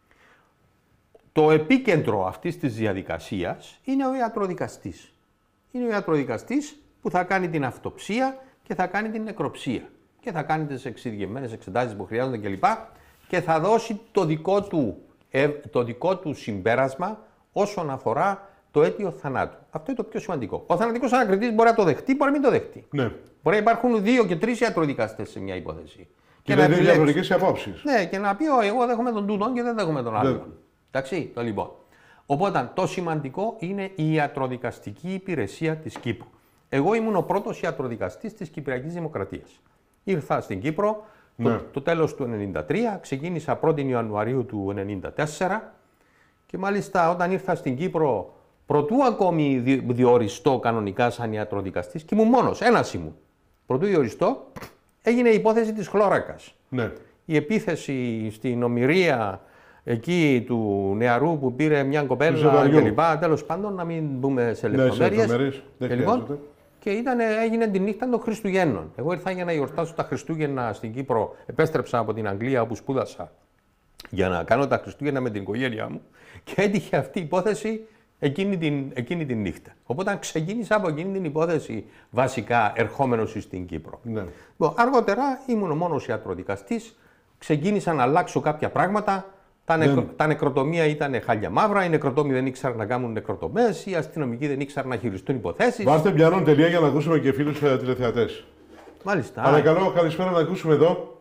Το επίκεντρο αυτής της διαδικασίας είναι ο ιατροδικαστής. Είναι ο ιατροδικαστής που θα κάνει την αυτοψία και θα κάνει την νεκροψία και θα κάνει τις εξειδικευμένες εξετάσεις που χρειάζονται κλπ. Και θα δώσει το δικό του, το δικό του συμπέρασμα όσον αφορά το αίτιο θανάτου. Αυτό είναι το πιο σημαντικό. Ο θανατικός ανακριτής μπορεί να το δεχτεί, μπορεί να μην το δεχτεί. Ναι. Μπορεί να υπάρχουν δύο και τρεις ιατροδικαστές σε μια υπόθεση. Και, και να είναι διαφορετικές απόψεις. Ναι, και να πει: εγώ δέχομαι τον τούτον και δεν δέχομαι τον άλλον. Εντάξει, το λοιπόν. Οπότε το σημαντικό είναι η ιατροδικαστική υπηρεσία της Κύπρου. Εγώ ήμουν ο πρώτος ιατροδικαστής της Κυπριακής Δημοκρατίας. Ήρθα στην Κύπρο ναι. το, το τέλος του ενενήντα τρία, ξεκίνησα πρώτη Ιανουαρίου του ενενήντα τέσσερα και μάλιστα όταν ήρθα στην Κύπρο, προτού ακόμη διοριστώ κανονικά σαν ιατροδικαστής, και ήμουν μόνος, ένας ήμουν. Προτού διοριστώ, έγινε η υπόθεση της χλώρακας. Ναι. Η επίθεση στην ομηρία εκεί του νεαρού που πήρε μια κοπέλα κλπ. Τέλος πάντων, να μην μπούμε σε λεπτομέρειες. Ναι, και, λοιπόν, και ήταν, έγινε τη νύχτα των Χριστουγέννων. Εγώ ήρθα για να γιορτάσω τα Χριστούγεννα στην Κύπρο. Επέστρεψα από την Αγγλία όπου σπούδασα για να κάνω τα Χριστούγεννα με την οικογένειά μου και έτυχε αυτή η υπόθεση εκείνη την, εκείνη την νύχτα. Οπότε ξεκίνησα από εκείνη την υπόθεση βασικά ερχόμενος στην Κύπρο. Ναι. Λοιπόν, αργότερα ήμουν ο μόνος ιατροδικαστής, ξεκίνησα να αλλάξω κάποια πράγματα. Τα, νεκρο... ναι. τα νεκροτομία ήταν χάλια μαύρα, οι νεκροτόμοι δεν ήξεραν να κάνουν νεκροτομές, οι αστυνομικοί δεν ήξεραν να χειριστούν υποθέσεις. Βάστε πιανόν τελεία για να ακούσουμε και φίλους ε, τηλεθεατές. Μάλιστα. Παρακαλώ, καλησπέρα να ακούσουμε εδώ.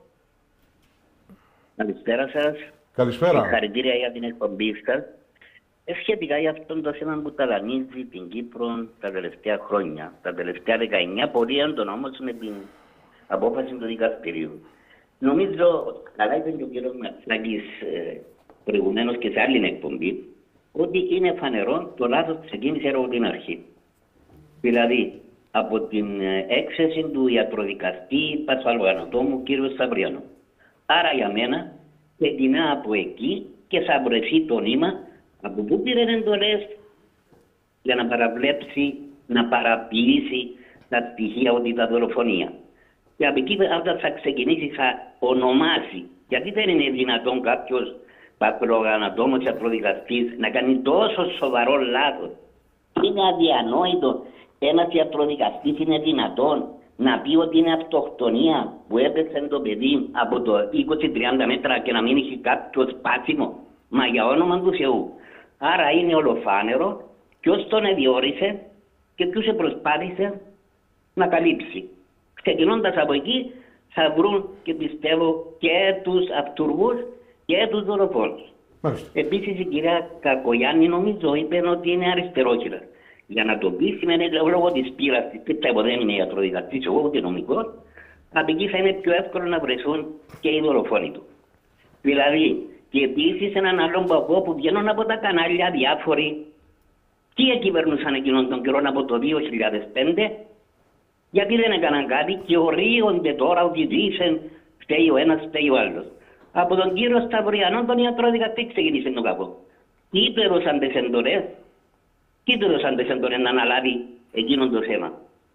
Καλησπέρα σας. Καλησπέρα. Συγχαρητήρια για την εκπομπή σας. Ε, σχετικά για αυτό το θέμα που ταλανίζει την Κύπρο τα τελευταία χρόνια, τα τελευταία δεκαεννιά, πολύ έντονα όμως με την απόφαση του δικαστηρίου. Νομίζω, καλά είπε και ο κ. Ματσάκης ε, προηγουμένως και σε άλλη εκπομπή, ότι είναι φανερό το λάθος ξεκίνησε από την αρχή. Δηλαδή, από την έκθεση του ιατροδικαστή παθολογανατόμου κ. Σταυριανού. Άρα για μένα, ξεκινά από εκεί και θα βρεθεί το νήμα από πού πήρε εντολές για να παραβλέψει, να παραποιήσει τα στοιχεία ότι ήταν δολοφονία. Και από εκεί όταν θα ξεκινήσει θα ονομάσει. Γιατί δεν είναι δυνατόν κάποιος παθολογανατόμος ιατροδικαστής να κάνει τόσο σοβαρό λάθος. Είναι αδιανόητο ένας ιατροδικαστής είναι δυνατόν να πει ότι είναι αυτοκτονία που έπεσε το παιδί από το είκοσι με τριάντα μέτρα και να μην έχει κάποιο σπάσιμο. Μα για όνομα του Θεού. Άρα είναι ολοφάνερο ποιος τον διόρισε και ποιος προσπάθησε να καλύψει. Ξεκινώντας από εκεί θα βρουν και πιστεύω και τους αυτούργους και τους δολοφόνους. Επίσης η κυρία Κακογιάννη νομίζω είπε ότι είναι αριστερόχειρα. Για να το πει σημαίνει λόγω της πείρας της, πιστεύω δεν είναι ιατροδικαστής, εγώ ούτε νομικός, από εκεί θα είναι πιο εύκολο να βρεθούν και οι δολοφόνοι του. Δηλαδή, και επίσης έναν άλλο παππού που βγαίνουν από τα κανάλια διάφοροι, τι κυβερνούσαν εκείνον τον καιρό από το δύο χιλιάδες πέντε, γιατί δεν έκαναν κάτι και ορίονται τώρα ότι δήθεν φταίει ο ένας, φταίει ο άλλος. Από τον κύριο Σταυριανό τον ιατροδικαστή ξεκίνησε το κάπου. Τι του έδωσαν τις εντολές, τι του έδωσαν τις εντολές να αναλάβει εκείνον το θέμα.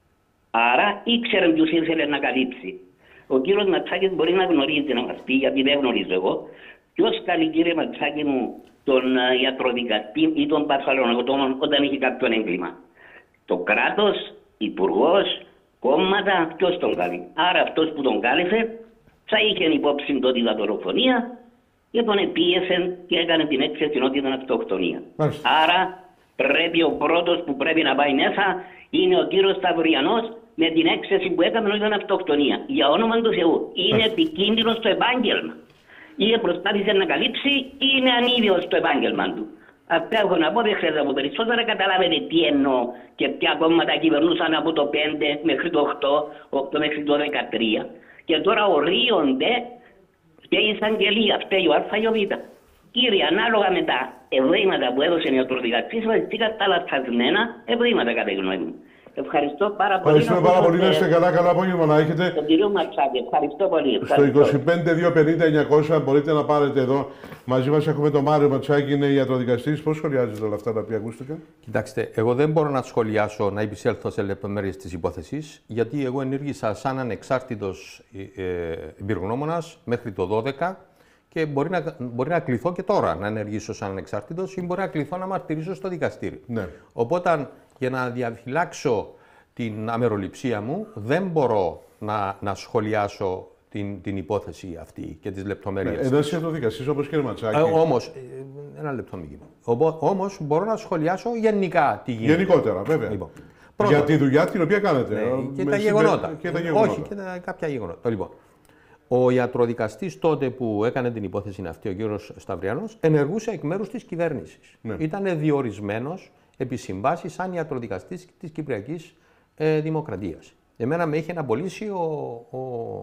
Άρα ήξερε ποιους ήθελε να καλύψει. Ο κύριος Ματσάκης μπορεί να γνωρίζει να μας πει, γιατί δεν γνωρίζω εγώ, ποιος καλεί κύριε Ματσάκη μου τον ιατροδικαστή ή τον παθολογανατόμο όταν έχει κάποιο έγκλημα. Το κράτος, υπουργός, κόμματα, ποιος τον καλεί. Άρα αυτός που τον κάλεσε θα είχε υπόψη τότε τα δολοφονία και τον επίεσε και έκανε την έκθεση ότι ήταν αυτοκτονία. Μάλιστα. Άρα πρέπει ο πρώτος που πρέπει να πάει μέσα είναι ο κύριος Σταυριανός με την έκθεση που έκανε ότι ήταν αυτοκτονία. Για όνομα του Θεού. Είναι επικίνδυνο στο επάγγελμα. Ή προσπάθησε να καλύψει ή είναι ανίδιος στο επάγγελμα του. Αυτά έχω να πω, δεν χρειάζεται από περισσότερα. Καταλάβετε τι εννοώ και ποια κόμματα κυβερνούσαν από το πέντε μέχρι το οκτώ, οκτώ μέχρι το δεκατρία. Και τώρα ορίονται φταίει η εισαγγελία, φταίει ο Α ή ο Β. Κύριε, ανάλογα με τα ευρήματα που έδωσε ο ιατροδικαστής, βασικά τα λαθασμένα ευρήματα κατά τη γνώμη μου. Ευχαριστώ πάρα πολύ. Ευχαριστούμε πάρα πολύ. Να είστε καλά, καλά απόγευμα να έχετε. Τον κύριο Ματσάκη, ευχαριστώ πολύ. Στο Ευχαριστώ. είκοσι πέντε δύο πενήντα εννιακόσια μπορείτε να πάρετε εδώ. Μαζί μας έχουμε τον Μάριο Ματσάκη, είναι ιατροδικαστής. Πώς σχολιάζετε όλα αυτά τα οποία ακούστηκαν? Κοιτάξτε, εγώ δεν μπορώ να σχολιάσω, να επισέλθω σε λεπτομέρειες της υπόθεσης, γιατί εγώ ενήργησα σαν ανεξάρτητος ε, εμπειρογνώμονας μέχρι το δώδεκα και μπορεί να, μπορεί να κληθώ και τώρα να ενεργήσω σαν ανεξάρτητος ή μπορεί να κληθώ να μαρτυρήσω στο δικαστήριο. Ναι. Οπότε, για να διαφυλάξω την αμεροληψία μου, δεν μπορώ να, να σχολιάσω την, την υπόθεση αυτή και τις λεπτομέρειες. Ναι, ένας ιατροδικαστής όπως κύριε Ματσάκη. Ε, όμως, ε, ένα λεπτό μην Όμως μπορώ να σχολιάσω γενικά τι γίνεται. Γενικότερα, βέβαια. Λοιπόν, πρώτον, για τη δουλειά την οποία κάνετε. Ναι, και, τα γεγονότα. και τα γεγονότα. Όχι, και τα, κάποια γεγονότα. Λοιπόν, ο ιατροδικαστής τότε που έκανε την υπόθεση αυτή, ο κύριος Σταυριανός, ενεργούσε εκ μέρους της κυβέρνησης. Ναι. Ήταν διορισμένος επί συμβάση σαν ιατροδικαστής της Κυπριακής ε, Δημοκρατίας. Εμένα με είχε απολύσει ο, ο,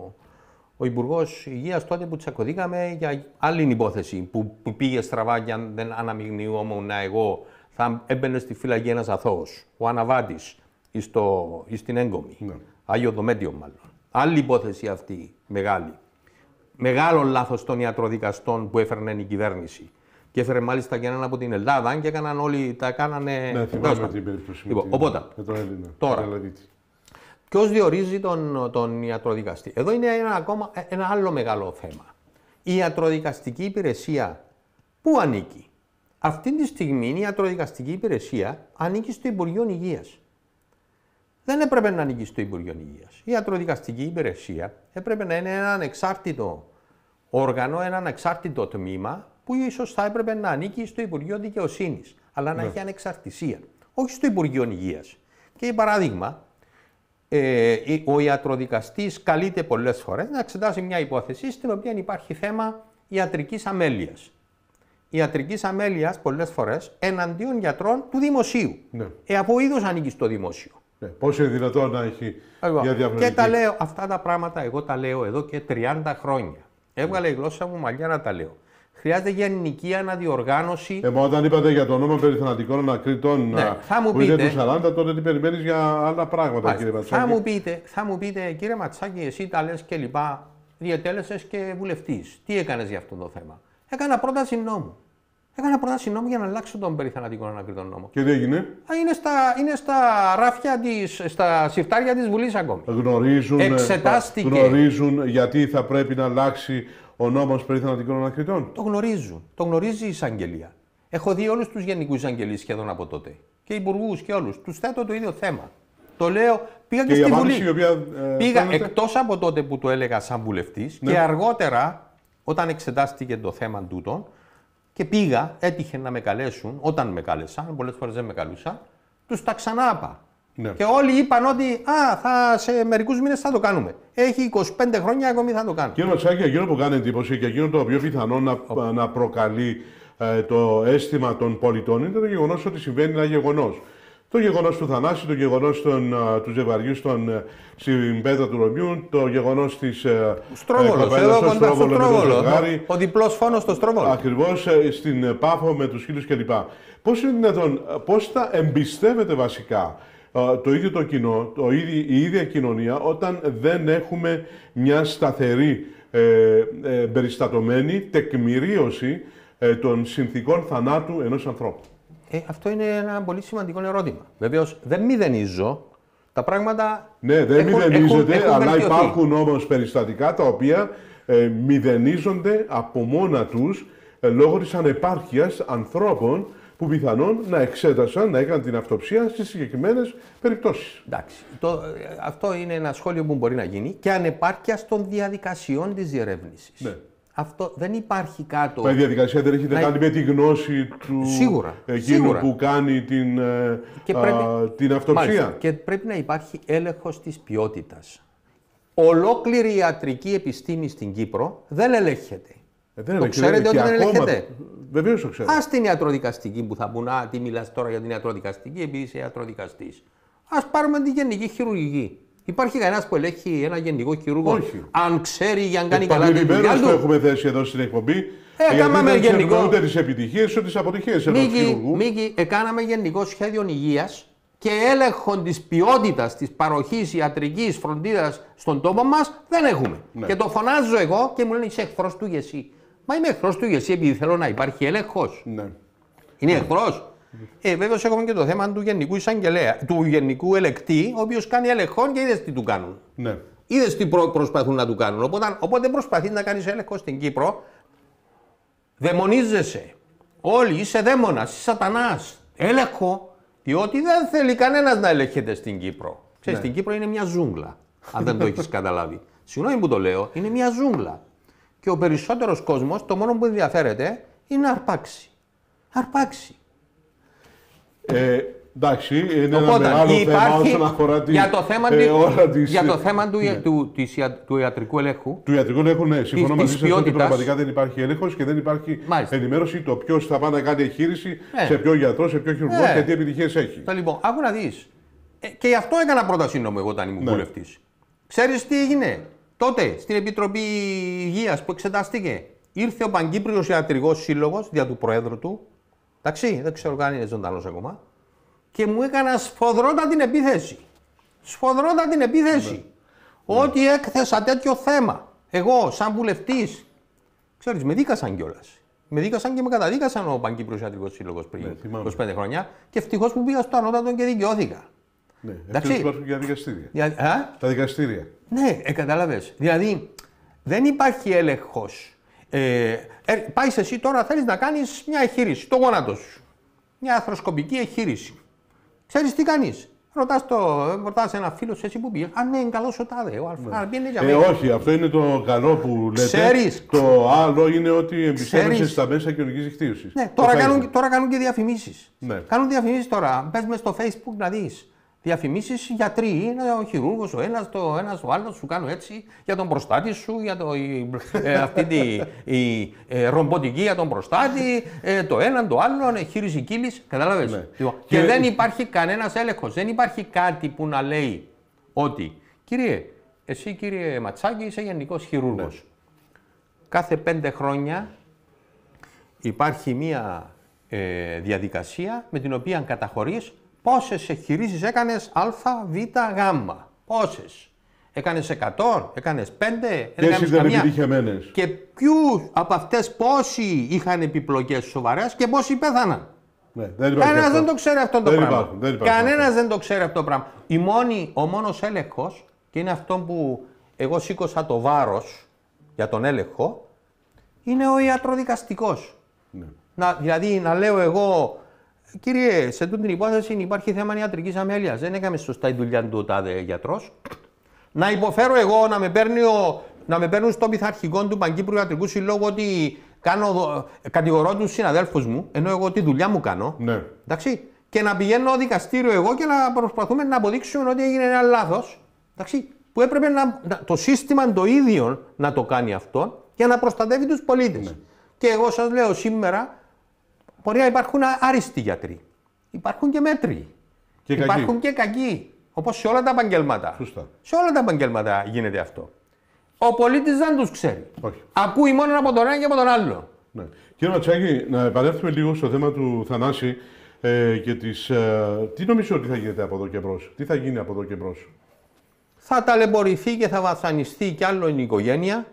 ο Υπουργός Υγείας τότε που τσακωθήκαμε για άλλη υπόθεση που, που πήγε στραβά και αν δεν αναμειγνύομουν εγώ θα έμπαινε στη φυλακή ένας αθώος, ο Αναβάτης, στο, στην Έγκομη, ναι. Άγιο Δομέτιο μάλλον. Άλλη υπόθεση αυτή, μεγάλη. Μεγάλο λάθος των ιατροδικαστών που έφερνε η κυβέρνηση. Και έφερε μάλιστα και έναν από την Ελλάδα και έκαναν όλοι, τα κάνανε. Ναι, θυμάμαι την περίπτωση. Λοιπόν, με, οπότε, με τον Έλληνα. Τώρα, ποιος διορίζει τον, τον ιατροδικαστή? Εδώ είναι ένα, ακόμα, ένα άλλο μεγάλο θέμα. Η ιατροδικαστική υπηρεσία πού ανήκει? Αυτή τη στιγμή η ιατροδικαστική υπηρεσία ανήκει στο Υπουργείο Υγείας. Δεν έπρεπε να ανήκει στο Υπουργείο Υγείας. Η ιατροδικαστική υπηρεσία έπρεπε να είναι ένα ανεξάρτητο όργανο, ένα ανεξάρτητο τμήμα που ίσως θα έπρεπε να ανήκει στο Υπουργείο Δικαιοσύνης, αλλά να ναι. έχει ανεξαρτησία, όχι στο Υπουργείο Υγείας. Και για παράδειγμα, ε, ο ιατροδικαστής καλείται πολλές φορές να εξετάσει μια υπόθεση στην οποία υπάρχει θέμα ιατρικής αμέλειας. Ιατρικής αμέλειας πολλές φορές εναντίον γιατρών του δημοσίου. Ναι. Ε, από είδος ανήκει στο δημόσιο. Ναι. Πώς είναι δυνατόν να έχει εγώ. μια διαφορετική... Και τα λέω, αυτά τα πράγματα εγώ τα λέω εδώ και τριάντα χρόνια. Έβγαλε η γλώσσα μου μαλλιά να τα λέω. Χρειάζεται γενική αναδιοργάνωση. Ε, όταν είπατε για το νόμο περί θανατικών ανακρίτων ναι, θα μου που πείτε, είναι του σαράντα, τότε τι περιμένεις για άλλα πράγματα, Μάλιστα. κύριε Ματσάκη. Θα μου, πείτε, θα μου πείτε, κύριε Ματσάκη, εσύ τα λες και λοιπά, διετέλεσες και βουλευτής. Τι έκανες για αυτό το θέμα? Έκανα πρόταση νόμου. Έκανα πρόταση νόμου για να αλλάξω τον περί θανατικών ανακρίτων νόμο. Και τι έγινε? Είναι στα, είναι στα ράφια της, στα συρτάρια της Βουλής ακόμη. Γνωρίζουν, Εξετάστηκε. γνωρίζουν γιατί θα πρέπει να αλλάξει ο νόμος περί θανατικών ανακριτών. Το γνωρίζουν. Το γνωρίζει η εισαγγελία. Έχω δει όλους τους γενικούς εισαγγελείς σχεδόν από τότε. Και υπουργούς και όλους. Τους θέτω το ίδιο θέμα. Το λέω, πήγα και, και στη Βουλή. Η οποία, ε, πήγα φαίνεται... εκτός από τότε που το έλεγα σαν βουλευτής ναι. και αργότερα, όταν εξετάστηκε το θέμα τούτο, και πήγα, έτυχε να με καλέσουν, όταν με κάλεσαν, πολλές φορές δεν με καλούσαν, τους τα ξανάπα. Ναι. Και όλοι είπαν ότι α, θα, σε μερικούς μήνες θα το κάνουμε. Έχει είκοσι πέντε χρόνια ακόμη θα το κάνουμε. Κύριε Ματσάκη, εκείνο που κάνει εντύπωση και εκείνο το οποίο πιθανό να, oh. να προκαλεί ε, το αίσθημα των πολιτών είναι το γεγονός ότι συμβαίνει ένα γεγονός. Το γεγονός του θανάσιου, το γεγονός των, uh, του ζευγαριού στον, uh, στην πέτρα του Ρωμιού, το γεγονός της uh, Στρόβολος, uh, εδώ κοντά στο Στρόβολο, ο, ο διπλός φόνος στο Στρόβολο. Ακριβώς, uh, στην uh, Πάφο με τους χίλιους κλπ. Πώς είναι δυνατόν, uh, πώς θα εμπιστεύεται βασικά uh, το ίδιο το κοινό, το ίδιο, η ίδια κοινωνία, όταν δεν έχουμε μια σταθερή, ε, ε, περιστατωμένη τεκμηρίωση ε, των συνθηκών θανάτου ενός ανθρώπου? Ε, αυτό είναι ένα πολύ σημαντικό ερώτημα. Βεβαίως δεν μηδενίζω. Τα πράγματα. Ναι, δεν έχουν, μηδενίζεται, έχουν, έχουν αλλά βελτιωθεί. Υπάρχουν όμως περιστατικά τα οποία ε, μηδενίζονται από μόνα τους ε, λόγω της ανεπάρκειας ανθρώπων που πιθανόν να εξέτασαν, να έκαναν την αυτοψία στις συγκεκριμένες περιπτώσεις. Εντάξει. Το, αυτό είναι ένα σχόλιο που μπορεί να γίνει και ανεπάρκειας των διαδικασιών της διερεύνησης. Ναι. Αυτό δεν υπάρχει κάτω. Η διαδικασία δεν έχει να κάνει με τη γνώση του σίγουρα, εκείνου σίγουρα. που κάνει την, και πρέπει... α, την αυτοψία. Μάλιστα. Και πρέπει να υπάρχει έλεγχος της ποιότητας. Ολόκληρη η ιατρική επιστήμη στην Κύπρο δεν ελέγχεται. Ε, δεν το ελέγχεται. ξέρετε ότι δεν ελέγχεται. Βεβαίως το ξέρω. Ας την ιατροδικαστική που θα πούν, α, τι μιλάς τώρα για την ιατροδικαστική επειδή είσαι ιατροδικαστής. Ας πάρουμε τη γενική χειρουργική. Υπάρχει κανένας που ελέγχει ένα γενικό χειρούργο? Όχι. Αν ξέρει για αν κάνει καλά τη δουλειά του? Το έχουμε θέσει εδώ στην εκπομπή. Ε, γιατί δεν γενικό... ούτε τις επιτυχίες ούτε τις αποτυχίες ενός χειρουργού. Μίκη, έκαναμε γενικό σχέδιο υγείας και έλεγχο της ποιότητας της παροχής ιατρικής φροντίδας στον τόπο μας δεν έχουμε. Ναι. Και το φωνάζω εγώ και μου λένε είσαι εχθρός του ΓΕΣΥ. Μα είμαι εχθρός του ΓΕΣΥ επειδή θέλω να υπάρχει έλεγχος. Ναι. Είναι εχθρός. Ε, βέβαια έχουμε και το θέμα του γενικού εισαγγελέα, του γενικού ελεκτή, ο οποίος κάνει έλεγχο και είδες τι του κάνουν. Ναι. Είδες τι προ, προσπαθούν να του κάνουν. Οπότε, οπότε προσπαθείς να κάνεις έλεγχο στην Κύπρο, δαιμονίζεσαι. Όλοι είσαι δαίμονας, είσαι σατανάς. Έλεγχο, διότι δεν θέλει κανένας να ελέγχεται στην Κύπρο. Ξέρεις, ναι. Στην Κύπρο είναι μια ζούγκλα, αν δεν το έχεις καταλάβει. Συγγνώμη που το λέω, είναι μια ζούγκλα. Και ο περισσότερος κόσμος, το μόνο που ενδιαφέρεται είναι να αρπάξει. Αρπάξει. Ε, εντάξει, είναι Οπότε, ένα μεγάλο θέμα όσον αφορά τη, για το θέμα, ε, ώρα της, για το θέμα του, ναι. του, της, του ιατρικού ελέγχου. Του ιατρικού ελέγχου, ναι. Συμφωνώ μαζί σας ότι πραγματικά δεν υπάρχει έλεγχος και δεν υπάρχει Μάλιστα. ενημέρωση το ποιος θα πάει να κάνει εγχείρηση, ναι. σε ποιο γιατρό, σε ποιο χειρουργό ναι. και τι επιτυχίες έχει. Το, λοιπόν, άκου να δεις. Ε, και γι' αυτό έκανα πρόταση νόμου εγώ όταν ήμουν ναι. βουλευτής. Ξέρεις τι έγινε? Τότε στην Επιτροπή Υγείας που εξετάστηκε, ήρθε ο Παγκύπριος Ιατρικός Σύλλογος δια του Προέδρου του. Εντάξει, δεν ξέρω καν είναι ζωντανός ακόμα. Και μου έκανα σφοδρότατη επίθεση. Σφοδρότατη επίθεση. Ναι. Ότι ναι. έκθεσα τέτοιο θέμα. Εγώ, σαν βουλευτής, ξέρεις, με δίκασαν κιόλας. Με δίκασαν και με καταδίκασαν ο Παγκύπριος Ιατρικός Σύλλογος πριν ναι, είκοσι πέντε χρόνια και ευτυχώς που πήγα στο ανώτατο και δικαιώθηκα. Ναι, ευτυχώς υπάρχουν και δικαστήρια. Για... Τα δικαστήρια. Ναι, ε, κατάλαβες. Δηλαδή δεν υπάρχει έλεγχος. Ε, ε, πάει εσύ τώρα, θέλεις να κάνεις μια εγχείρηση, το γόνατο σου. Μια αρθροσκοπική εγχείρηση. Ξέρεις τι κάνεις. Ρωτάς, το, ρωτάς ένα φίλο σου εσύ που πήγε. Α, ναι, είναι καλός ο τάδε. Ο Αλφα, ναι. για ε, όχι, αυτό είναι το καλό που λέτε. Ξέρεις. Το άλλο είναι ότι εμπιστεύεσαι στα μέσα κοινωνικής δικτύωσης. Ναι, τώρα κάνουν, τώρα κάνουν και διαφημίσεις. Ναι. Κάνουν διαφημίσεις τώρα. Πες μες στο Facebook να δεις. Διαφημίσεις γιατροί, είναι ο χειρούργος, ο ένας, το ένας, ο άλλος, σου κάνω έτσι για τον προστάτη σου, για το, η, ε, αυτή τη η, ε, ρομποτική για τον προστάτη, ε, το έναν, το άλλο, εγχείρηση κύλης, κατάλαβες. Ναι. Και, και δεν υπάρχει κανένας έλεγχος, δεν υπάρχει κάτι που να λέει ότι, κύριε, εσύ κύριε Ματσάκη είσαι γενικός χειρούργος. Ναι. Κάθε πέντε χρόνια υπάρχει μία ε, διαδικασία με την οποία καταχωρείς πόσες εγχειρήσεις έκανες α, β, γ. Πόσες. Έκανες εκατό, έκανες πέντε, έκανες καμιά. Και ποιους από αυτές πόσοι είχαν επιπλοκές σοβαρές και πόσοι πέθαναν. Ναι, δεν Κανένας δεν το ξέρει αυτό το δεν πράγμα. Υπάρχουν, δεν υπάρχουν. Κανένας δεν το ξέρει αυτό το πράγμα. Η μόνη, ο μόνος έλεγχος, και είναι αυτό που εγώ σήκωσα το βάρος για τον έλεγχο, είναι ο ιατροδικαστικός. Ναι. Να, δηλαδή να λέω εγώ, κύριε, σε τούτη την υπόθεση υπάρχει θέμα ιατρικής αμέλειας. Δεν έκαμε σωστά η δουλειά του τάδε γιατρός. Να υποφέρω εγώ να με, παίρνει ο, να με παίρνουν στο πειθαρχικό του Παγκύπριου Ιατρικού Συλλόγου ότι κάνω, κατηγορώ τους συναδέλφους μου, ενώ εγώ τη δουλειά μου κάνω. Ναι. Εντάξει, και να πηγαίνω δικαστήριο εγώ και να προσπαθούμε να αποδείξουμε ότι έγινε ένα λάθος. Εντάξει, που έπρεπε να, το σύστημα το ίδιο να το κάνει αυτό για να προστατεύει τους πολίτες. Ναι. Και εγώ σας λέω σήμερα, μπορεί να υπάρχουν άριστοι γιατροί. Υπάρχουν και μέτροι. Και υπάρχουν κακοί. και κακοί. Όπως σε όλα τα επαγγέλματα. Σωστά. Σε όλα τα επαγγέλματα γίνεται αυτό. Ο πολίτης δεν τους ξέρει. Όχι. Ακούει μόνο από τον ένα και από τον άλλο. Ναι. Κύριε Ματσάκη, να επανέλθουμε λίγο στο θέμα του Θανάση ε, και της, ε, τι νομίζω ότι θα γίνεται από εδώ και μπρος. Τι θα γίνει από εδώ και μπρος. Θα ταλαιπωρηθεί και θα βασανιστεί κι άλλο η οικογένεια.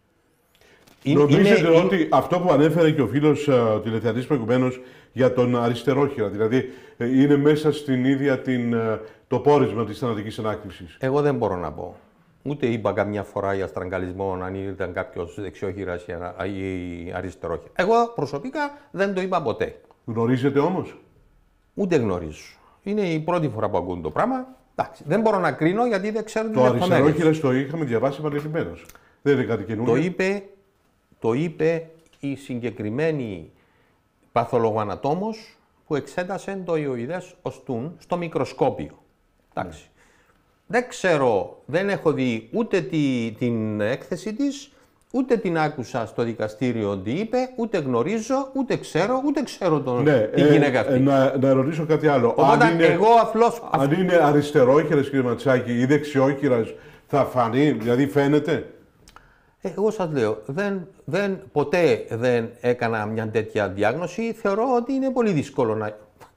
Νομίζετε είναι, ότι είναι... αυτό που ανέφερε και ο φίλος uh, τηλεθεατής προηγουμένως για τον αριστερόχειρα, δηλαδή ε, είναι μέσα στην ίδια την, uh, το πόρισμα της θανατικής ανάκτησης. Εγώ δεν μπορώ να πω. Ούτε είπα καμιά φορά για στραγγαλισμό αν ήταν κάποιος δεξιόχειρας ή αριστερόχειρα. Εγώ προσωπικά δεν το είπα ποτέ. Γνωρίζετε όμως. Ούτε γνωρίζω. Είναι η πρώτη φορά που ακούν το πράγμα. Εντάξει, δεν μπορώ να κρίνω γιατί δεν ξέρω τι το αριστερόχειρας το είχαμε διαβάσει επανειλημμένως. Δεν είναι κάτι καινούργιο. Το είπε, το είπε η συγκεκριμένη παθολογοανατόμος που εξέτασε το ιοειδές οστούν στο μικροσκόπιο. Εντάξει. Ναι. Δεν ξέρω, δεν έχω δει ούτε τη, την έκθεση της, ούτε την άκουσα στο δικαστήριο τι είπε, ούτε γνωρίζω, ούτε ξέρω, ούτε ξέρω τον, ναι, τη γυναίκα αυτή. Ε, να, να ρωτήσω κάτι άλλο. Οπότε αν είναι, εγώ απλώς... Αν είναι αριστερόχειρας, κύριε Ματσάκη, ή δεξιόχειρας, θα φανεί, δηλαδή φαίνεται. Ε, εγώ σας λέω, δεν, δεν, ποτέ δεν έκανα μια τέτοια διάγνωση. Θεωρώ ότι είναι πολύ δύσκολο να...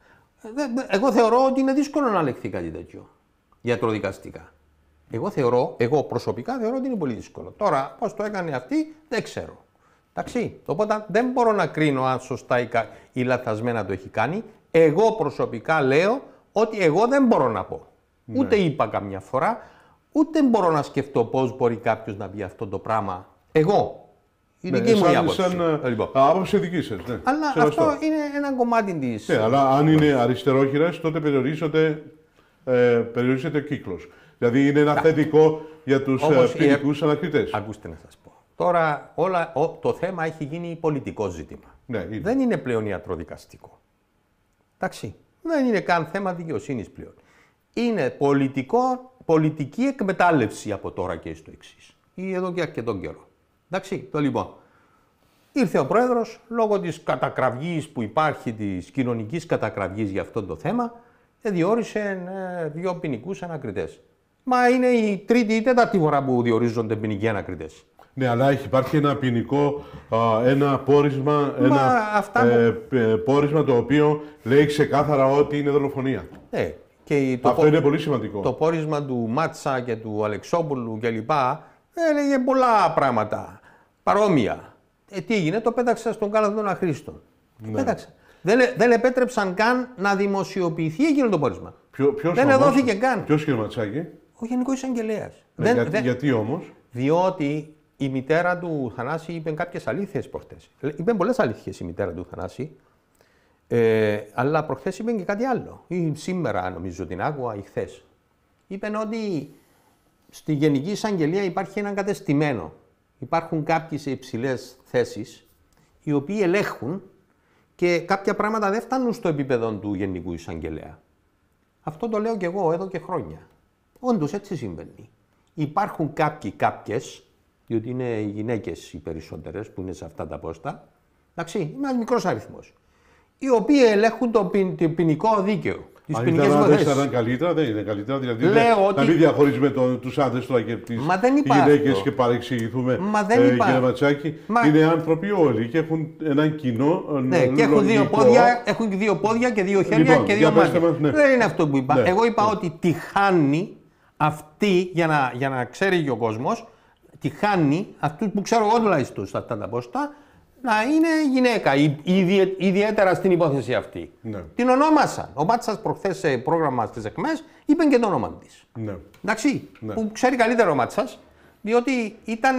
Εγώ θεωρώ ότι είναι δύσκολο να λεχθεί κάτι τέτοιο. Ιατροδικαστικά. Εγώ θεωρώ, εγώ προσωπικά θεωρώ ότι είναι πολύ δύσκολο. Τώρα, πώς το έκανε αυτή, δεν ξέρω. Εντάξει. Οπότε δεν μπορώ να κρίνω αν σωστά ή, κα... ή λαθασμένα το έχει κάνει. Εγώ προσωπικά λέω ότι εγώ δεν μπορώ να πω. Ναι. Ούτε είπα καμιά φορά, ούτε μπορώ να σκεφτώ πώς μπορεί κάποιος να πει αυτό το πράγμα. Εγώ. Η ναι, δική μου σαν, άποψη. Σαν, λοιπόν. άποψη δική σας. Ναι. Αλλά Σεβαστό. αυτό είναι ένα κομμάτι της... Ναι, αλλά αν είναι αριστερόχειρας, τότε περιορίζεται, ε, περιορίζεται ο κύκλος. Δηλαδή είναι ένα θετικό για τους ποινικούς ανακριτές. Ακούστε να σας πω. Τώρα όλα, ο, το θέμα έχει γίνει πολιτικό ζήτημα. Ναι, είναι. Δεν είναι πλέον ιατροδικαστικό. Εντάξει. Δεν είναι καν θέμα δικαιοσύνης πλέον. Είναι πολιτικό, πολιτική εκμετάλλευση από τώρα και στο εξής. Ή εδώ και αρκετόν καιρό. Εντάξει. Το λοιπόν. Ήρθε ο πρόεδρος λόγω της κατακραυγής που υπάρχει, της κοινωνικής κατακραυγής για αυτό το θέμα, διόρισε ε, δύο ποινικούς ανακριτές. Μα είναι η τρίτη ή τέταρτη φορά που διορίζονται ποινικοί ανακριτές. Ναι, αλλά έχει υπάρχει ένα ποινικό, α, ένα πόρισμα, Μα ένα αυτά ε, ε, πόρισμα το οποίο λέει ξεκάθαρα ότι είναι δολοφονία. Ναι. Και το Αυτό πο... είναι πολύ σημαντικό. Το πόρισμα του Μάτσα και του Αλεξόπουλου κλπ. Έλεγε πολλά πράγματα παρόμοια. Ε, τι έγινε, το πέταξα στον κάλαθο των αχρήστων. Ναι. Πέταξα. Δεν, δεν επέτρεψαν καν να δημοσιοποιηθεί εκείνο το πόρισμα. Ποιο, ποιος δεν όμως, εδόθηκε καν. Ποιος, κύριε Ματσάκη? Ο Γενικός Εισαγγελέας. Ναι, δεν, για, δεν... Γιατί όμως? Διότι η μητέρα του Θανάση είπε κάποιες αλήθειες προχθές. Είπε πολλές αλήθειες η μητέρα του Θανάση. Ε, αλλά προχθές είπε και κάτι άλλο. Ή σήμερα νομίζω την άκουγα ή χθες. Είπε ότι στη Γενική Εισαγγελία υπάρχει ένα κατεστημένο. Υπάρχουν κάποιοι σε υψηλές θέσεις οι οποίοι ελέγχουν και κάποια πράγματα δεν φτάνουν στο επίπεδο του Γενικού Εισαγγελέα. Αυτό το λέω και εγώ εδώ και χρόνια. Όντως έτσι συμβαίνει. Υπάρχουν κάποιοι, κάποιες, διότι είναι οι γυναίκες οι περισσότερες που είναι σε αυτά τα πόστα, εντάξει, είναι ένας μικρός αριθμός, οι οποίοι ελέγχουν το, ποιν, το ποινικό δίκαιο. Τις Αν ποινικές ήταν άντρες υποθέσεις. ήταν καλύτερα, δεν είναι καλύτερα. Δηλαδή Λέω δεν, ότι... να μην διαχωρίζουμε το, τους άντρες τώρα και τις γυναίκες και παρεξηγηθούμε. Μα δεν ε, είπα. Κύριε Ματσάκη, Μα... είναι άνθρωποι όλοι και έχουν έναν κοινό. Ναι, και έχουν δύο, πόδια, έχουν δύο πόδια και δύο χέρια λοιπόν, και δύο μάτια. Μας, ναι. Δεν είναι αυτό που είπα. Ναι, Εγώ είπα ναι. ότι τη χάνει αυτή, για να, για να ξέρει και ο κόσμος, τη χάνει αυτούς που ξέρω εγώ τουλάχιστον σε αυτά τα πόστα, να είναι γυναίκα, ιδιαι, ιδιαίτερα στην υπόθεση αυτή. Ναι. Την ονόμασαν. Ο Μάτσας προχθές σε πρόγραμμα στις ΕΚΜΕΣ είπε και το όνομα της. Ναι. Εντάξει, Ναι. που ξέρει καλύτερο ο Μάτσας, διότι ήταν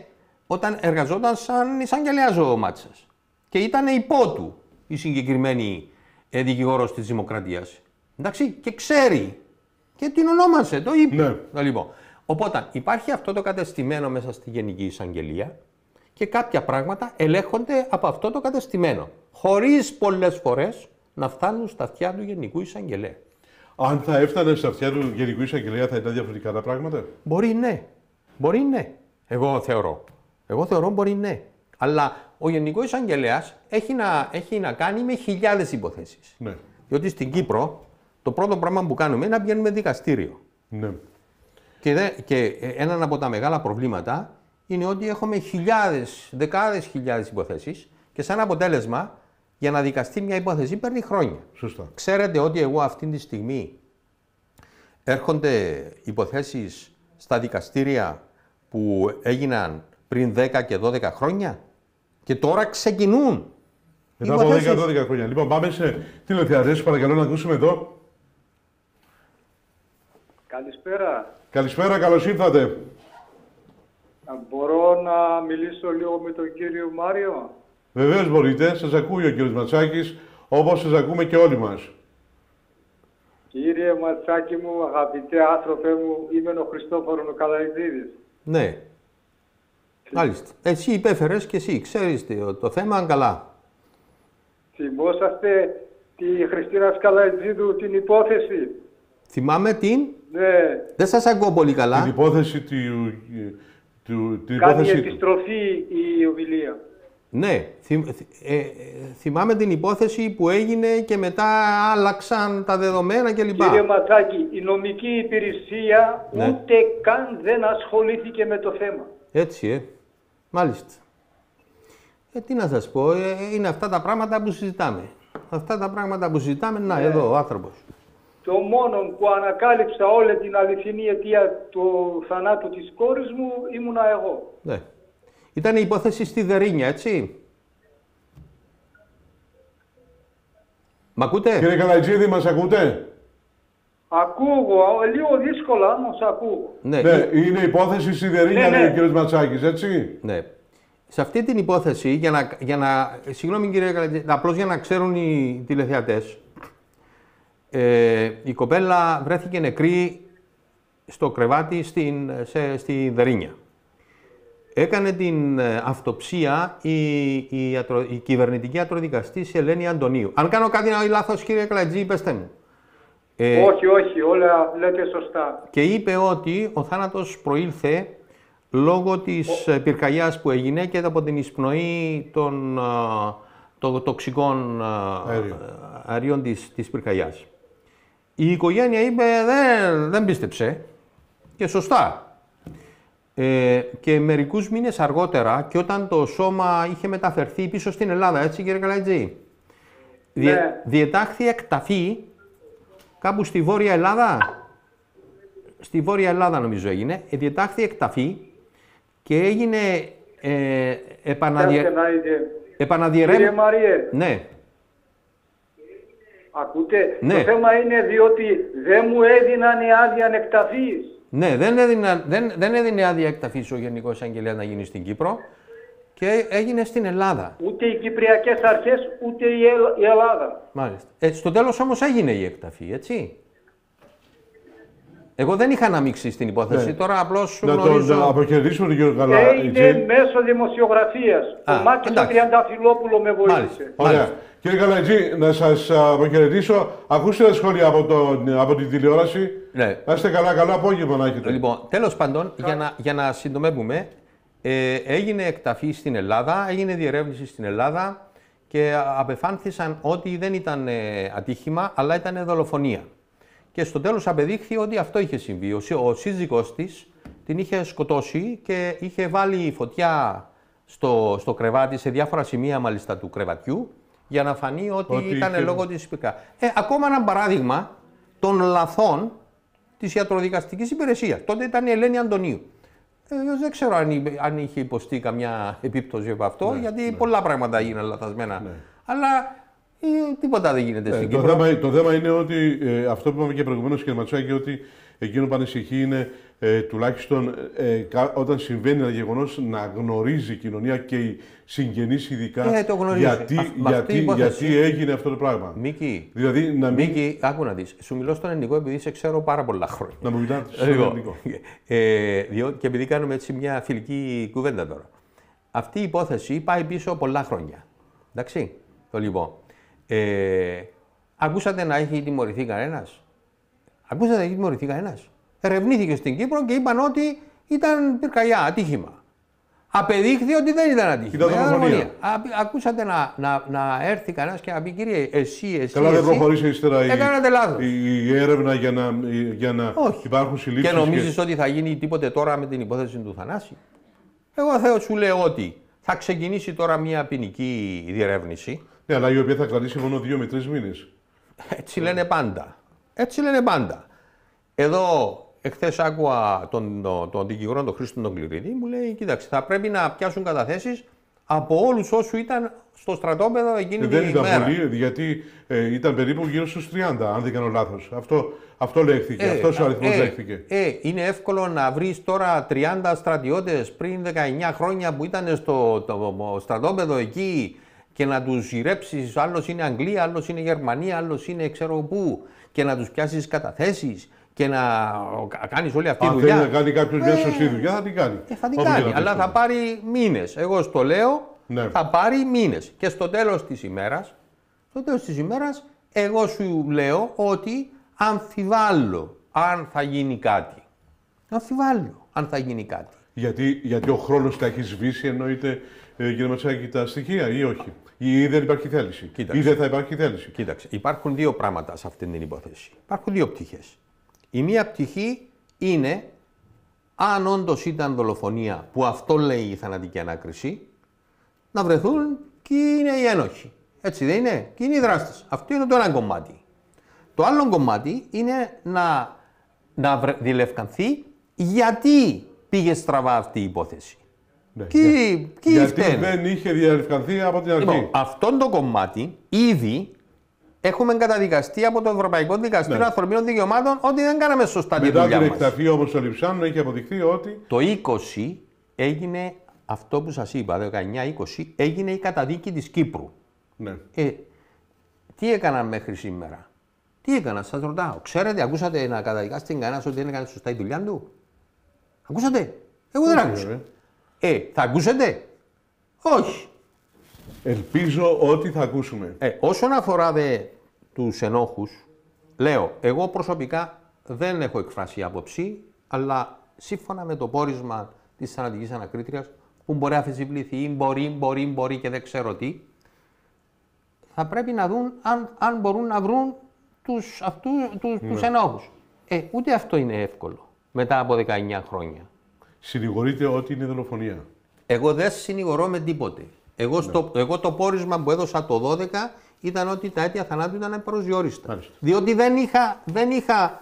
όταν εργαζόταν σαν εισαγγελέας ο Μάτσας. Και ήταν υπό του η συγκεκριμένη ε, δικηγόρος της Δημοκρατίας. Εντάξει, και ξέρει. Και την ονόμασε, το είπε. Ναι. Λοιπόν, οπότε υπάρχει αυτό το κατεστημένο μέσα στη Γενική Εισαγγελία και κάποια πράγματα ελέγχονται από αυτό το κατεστημένο. Χωρίς πολλές φορές να φτάνουν στα αυτιά του Γενικού Εισαγγελέα. Αν θα έφτανε στα αυτιά του Γενικού Εισαγγελέα, θα ήταν διαφορετικά τα πράγματα. Μπορεί ναι. Μπορεί ναι. Εγώ θεωρώ. Εγώ θεωρώ μπορεί ναι. Αλλά ο Γενικός Εισαγγελέας έχει να, έχει να κάνει με χιλιάδες υποθέσεις. Ναι. Διότι στην Κύπρο το πρώτο πράγμα που κάνουμε είναι να πηγαίνουμε δικαστήριο. Ναι. Και, δε, και ένα από τα μεγάλα προβλήματα είναι ότι έχουμε χιλιάδες, δεκάδες χιλιάδες υποθέσεις και σαν αποτέλεσμα για να δικαστεί μια υπόθεση παίρνει χρόνια. Σωστά. Ξέρετε ότι εγώ αυτή τη στιγμή έρχονται υποθέσεις στα δικαστήρια που έγιναν πριν δέκα και δώδεκα χρόνια και τώρα ξεκινούν. Μετά από δέκα με δώδεκα χρόνια. Λοιπόν, πάμε σε τηλεθεατές. Παρακαλώ να ακούσουμε εδώ. Καλησπέρα. Καλησπέρα, καλώς ήρθατε. Μπορώ να μιλήσω λίγο με τον κύριο Μάριο? Βεβαίως μπορείτε. Σας ακούει ο κύριος Ματσάκης, όπως σας ακούμε και όλοι μας. Κύριε Ματσάκη μου, αγαπητέ άνθρωπε μου, είμαι ο Χριστόφορος ο Καλαϊτζίδης. Ναι. Μάλιστα. Εσύ υπέφερες και εσύ, ξέρεις το, το θέμα καλά. Θυμόσαστε τη Χριστίνα Καλαϊτζίδου την υπόθεση? Θυμάμαι την. Ναι. Δεν σας ακούω πολύ καλά. Την υπόθεση του... του την Κάνει υπόθεση... επιστροφή η ομιλία. Ναι. Θυμ, ε, ε, θυμάμαι την υπόθεση που έγινε και μετά άλλαξαν τα δεδομένα κλπ. Κύριε Ματσάκη, η νομική υπηρεσία ναι. ούτε καν δεν ασχολήθηκε με το θέμα. Έτσι, ε. Μάλιστα. Ε, τι να σας πω, ε, είναι αυτά τα πράγματα που συζητάμε. Αυτά τα πράγματα που συζητάμε, να, ναι. εδώ ο άνθρωπος. Το μόνο που ανακάλυψα όλη την αληθινή αιτία του θανάτου της κόρης μου ήμουνα εγώ. Ναι. Ήταν η υπόθεση στη Δερίνια, έτσι. Μ' ακούτε? Κύριε Καλαϊτζίδη, μας ακούτε? Ακούγω, λίγο δύσκολα, όμως ακούγω. Ναι, ναι η... είναι υπόθεση στη Δερίνια, ναι, λέει ναι. ο κύριος Ματσάκης, έτσι. Ναι. Σε αυτή την υπόθεση, για να, για να, συγγνώμη κύριε Καλαϊτζίδη, απλώς για να ξέρουν οι τηλεθεατές, ε, η κοπέλα βρέθηκε νεκρή στο κρεβάτι στην, σε, στη Δερίνια. Έκανε την αυτοψία η, η, ιατρο, η κυβερνητική ιατροδικαστής Ελένη Αντωνίου. Αν κάνω κάτι να λάθος, κύριε Καλαϊτζή, πέστε μου. Ε, όχι, όχι, όλα λέτε σωστά. Και είπε ότι ο θάνατος προήλθε λόγω της ο... πυρκαγιάς που έγινε και από την εισπνοή των το, τοξικών αερίων, αερίων της, της πυρκαγιάς. Η οικογένεια είπε δεν, δεν πίστεψε και σωστά. Ε, και μερικούς μήνες αργότερα και όταν το σώμα είχε μεταφερθεί πίσω στην Ελλάδα, έτσι κύριε Καλαϊτζή, ναι. διε, διετάχθη εκταφή κάπου στη Βόρεια Ελλάδα, στη Βόρεια Ελλάδα νομίζω έγινε, διετάχθη εκταφή και έγινε Ε, επαναδιε... Επαναδιερεύνηση. Κύριε Μαριέ. Ναι. Ακούτε. Ναι. Το θέμα είναι διότι δεν μου έδιναν άδεια εκταφής. Ναι, δεν έδινε, δεν, δεν έδινε άδεια εκταφής ο Γενικός Εισαγγελέας να γίνει στην Κύπρο και έγινε στην Ελλάδα. Ούτε οι Κυπριακές Αρχές, ούτε η, Ελλ, η Ελλάδα. Μάλιστα. Ε, στο τέλος όμως έγινε η εκταφή, έτσι. Εγώ δεν είχα αναμίξει στην υπόθεση, ναι. Τώρα απλώς να γνωρίζω... Να αποκαιρδίσουμε τον κύριο Καλά. Έγινε έτσι. Μέσω δημοσιογραφίας. Α, ο Μάκης ο Τριανταφυλόπουλο με βοήθησε. Μάλιστα. Ωραία. Μάλιστα. Κύριε Καλατζή, να σας αποχαιρετήσω. Ακούστε τα σχόλια από, το, από την τηλεόραση. Ναι. Να είστε καλά, καλό απόγευμα να έχετε. Λοιπόν, τέλος πάντων, για να, για να συντομεύουμε, ε, έγινε εκταφή στην Ελλάδα, έγινε διερεύνηση στην Ελλάδα και απεφάνθησαν ότι δεν ήταν ε, ατύχημα, αλλά ήταν δολοφονία. Και στο τέλος απεδείχθη ότι αυτό είχε συμβεί. Ο, ο σύζυγός της την είχε σκοτώσει και είχε βάλει φωτιά στο, στο κρεβάτι, σε διάφορα σημεία μάλιστα του κρεβατιού, για να φανεί ότι, ότι ήταν είχε... λόγω της υπηρεσίας. Ε, ακόμα ένα παράδειγμα των λαθών της ιατροδικαστικής υπηρεσίας. Τότε ήταν η Ελένη Αντωνίου. Ε, δεν ξέρω αν, αν είχε υποστεί καμιά επίπτωση από αυτό, ναι, γιατί ναι. πολλά πράγματα έγιναν λαθασμένα. Ναι. Αλλά ε, τίποτα δεν γίνεται ναι, στην το Κύπρο. Θέμα, το θέμα είναι ότι ε, αυτό που είπαμε και προηγουμένως, κύριε Ματσάκη, ότι εκείνο που ανησυχεί είναι ε, τουλάχιστον ε, κα, όταν συμβαίνει ένα γεγονός να γνωρίζει η κοινωνία και οι συγγενείς ειδικά ε, το γιατί, Α, γιατί, γιατί έγινε αυτό το πράγμα. Μίκη, δηλαδή, να μην... Μίκη, άκου να δεις. Σου μιλώ στον ελληνικό επειδή σε ξέρω πάρα πολλά χρόνια. Να μου μιλάτε στον ελληνικό. Ε, διότι, και επειδή κάνουμε έτσι μια φιλική κουβέντα τώρα. Αυτή η υπόθεση πάει πίσω πολλά χρόνια. Εντάξει, το λοιπόν. Ε, ακούσατε να έχει τιμωρηθεί κανένας. Ακούσατε να έχει τιμωρηθεί κανένας. Ερευνήθηκε στην Κύπρο και είπαν ότι ήταν πυρκαγιά, ατύχημα. Απεδείχθη ότι δεν ήταν ατύχημα. Ήταν δολοφονία. Ακούσατε να, να, να έρθει κανένας και να πει, κύριε, εσύ, εσύ. Καλά, δεν προχωρήσει ύστερα η, η, η έρευνα για να, για να υπάρχουν συλλήψεις. Και νομίζεις και... ότι θα γίνει τίποτε τώρα με την υπόθεση του Θανάση. Εγώ θα σου λέω ότι θα ξεκινήσει τώρα μια ποινική διερεύνηση. Ναι, αλλά η οποία θα κρατήσει μόνο δύο με τρεις μήνες. Έτσι λένε πάντα. Έτσι λένε πάντα. Εδώ, εχθές άκουα τον, τον, τον δικηγόρο, τον Χρήστο τον Κληρίδη, μου λέει, κοίταξε, θα πρέπει να πιάσουν καταθέσεις από όλους όσου ήταν στο στρατόπεδο εκείνη την ημέρα. Δεν ήταν πολύ, γιατί ε, ήταν περίπου γύρω στους τριάντα, αν δεν κάνω λάθος. Αυτό, αυτό λέχθηκε, ε, αυτός ο αριθμός ε, λέχθηκε. Ε, είναι εύκολο να βρεις τώρα τριάντα στρατιώτες πριν δεκαεννιά χρόνια που ήταν στο το, στρατόπεδο εκεί και να τους γυρέψεις, άλλος είναι Αγγλία, άλλος είναι Γερμανία, άλλος είναι ξέρω πού, και να τους πιάσεις καταθέσεις και να κάνεις όλη αυτή τη δουλειά. Αν θέλει να κάνει κάποιος μια σωστή δουλειά, θα την κάνει. Ε, θα την κάνει, αλλά θα πάρει μήνες. Εγώ στο λέω, ναι. θα πάρει μήνες. Και στο τέλος της ημέρας, στο τέλος της ημέρας, εγώ σου λέω ότι αμφιβάλλω αν θα γίνει κάτι. Αμφιβάλλω αν θα γίνει κάτι. Γιατί, γιατί ο χρόνος τα έχει σβήσει, εννοείται, ε, κύριε Ματσάκη, τα στοιχεία ή όχι. Ή δεν υπάρχει θέληση. Κοίταξε. Ή δεν θα υπάρχει θέληση. Κοίταξε. Υπάρχουν δύο πράγματα σε αυτή την υπόθεση. Υπάρχουν δύο πτυχές. Η μία πτυχή είναι αν όντως ήταν δολοφονία, που αυτό λέει η θανατική ανάκριση, να βρεθούν και είναι οι ένοχοι. Έτσι δεν είναι. Και είναι οι δράστες. Αυτό είναι το ένα κομμάτι. Το άλλο κομμάτι είναι να, να βρε, διελευκανθεί γιατί πήγε στραβά αυτή η υπόθεση. Ναι, και, για, και γιατί φταίνε. δεν είχε διαλευκανθεί από την αρχή. Λοιπόν, αυτό το κομμάτι ήδη έχουμε καταδικαστεί από το Ευρωπαϊκό Δικαστήριο ναι. Ανθρωπίνων Δικαιωμάτων ότι δεν κάναμε σωστά τη δουλειά μας. Μετά την εκταφή όμως στο Λιψάνο έχει αποδειχθεί ότι... Το είκοσι έγινε αυτό που σας είπα, δεκαεννιά είκοσι, έγινε η καταδίκη της Κύπρου. Ναι. Ε, τι έκαναν μέχρι σήμερα. Τι έκαναν, σας ρωτάω. Ξέρετε, ακούσατε να καταδικάσετε κανένας ότι δεν έκανε σωστά η δουλειά του. Ακούσατε. Εγώ δεν άκουσα. Ε, θα ακούσετε. Όχι. Ελπίζω ότι θα ακούσουμε. Ε, όσον αφορά δε τους ενόχους, λέω, εγώ προσωπικά δεν έχω εκφράσει άποψη, αλλά σύμφωνα με το πόρισμα της θανατικής ανακρίτριας, που μπορεί να αφισιβληθεί, μπορεί, μπορεί, μπορεί και δεν ξέρω τι, θα πρέπει να δουν αν, αν μπορούν να βρουν τους, αυτού, τους, ναι. τους ενόχους. Ε, ούτε αυτό είναι εύκολο μετά από δεκαεννιά χρόνια. Συνηγορείτε ότι είναι δολοφονία. Εγώ δεν συνηγορώ με τίποτε. Εγώ, ναι. στο, εγώ το πόρισμα που έδωσα το δώδεκα ήταν ότι τα αίτια θανάτου ήταν προσδιορίστα. Μάλιστα. Διότι δεν είχα, δεν είχα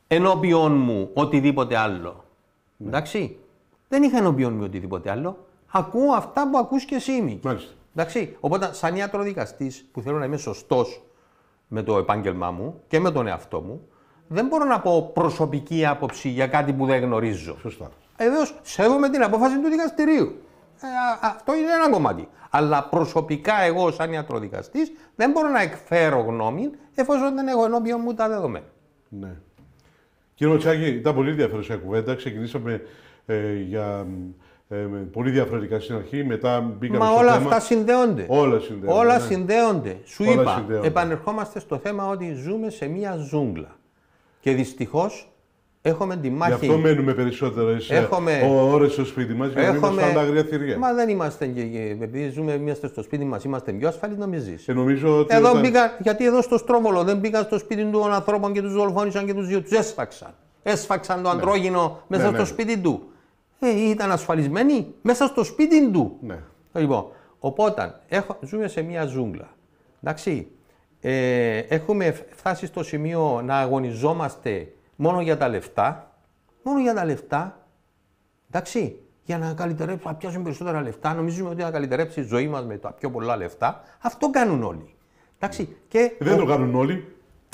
ενώπιον μου οτιδήποτε άλλο. Ναι. Εντάξει. Δεν είχα ενώπιον μου οτιδήποτε άλλο. ακούω αυτά που ακούς και εσύ, Μίκη. Μάλιστα. Εντάξει. Οπότε, σαν ιατροδικαστής που θέλω να είμαι σωστός με το επάγγελμά μου και με τον εαυτό μου, δεν μπορώ να πω προσωπική άποψη για κάτι που δεν γνωρίζω. Σωστά. Βεβαίως, σέβομαι την απόφαση του δικαστηρίου. Ε, α, αυτό είναι ένα κομμάτι. Αλλά προσωπικά εγώ, σαν ιατροδικαστής, δεν μπορώ να εκφέρω γνώμη εφόσον δεν έχω ενώπιον μου τα δεδομένα. Ναι. Κύριε Ματσάκη, ήταν πολύ ενδιαφέρουσα κουβέντα. Ξεκινήσαμε ε, για ε, πολύ διαφορετικά στην αρχή, μετά μπήκαμε Μα στο όλα θέμα. αυτά συνδέονται. Όλα συνδέονται. Όλα ναι. συνδέονται. Σου Όλα είπα, συνδέονται. επανερχόμαστε στο θέμα ότι ζούμε σε μία ζούγκλα. Και δυστυχώς έχουμε τη μάχη. Γι' αυτό μένουμε περισσότερες Έχουμε... ώρες στο σπίτι μας, για να μην μας φάνε τα αγρία θηρία. Μα δεν είμαστε, και, και, επειδή ζούμε, είμαστε στο σπίτι μας, είμαστε πιο ασφαλείς, νομίζεις. Και νομίζω ότι Εδώ όταν... μπήκα, γιατί εδώ στο Στρόβολο δεν μπήκαν στο σπίτι των ανθρώπων και τους δολοφόνησαν και τους δύο, τους έσφαξαν. Έσφαξαν το αντρόγυνο μέσα ναι, στο ναι. σπίτι του. Ε, ήταν ασφαλισμένοι μέσα στο σπίτι του. Ναι. Λοιπόν, οπότε έχω, ζούμε σε μια ζούγκλα. Εντάξει, ε, έχουμε φτάσει στο σημείο να αγωνιζόμαστε μόνο για τα λεφτά. Μόνο για τα λεφτά. Εντάξει, για να καλυτερέψουμε, να πιάσουμε περισσότερα λεφτά. Νομίζουμε ότι θα καλυτερέψει η ζωή μας με τα πιο πολλά λεφτά. Αυτό κάνουν όλοι. Εντάξει, και Δεν ο... το κάνουν όλοι.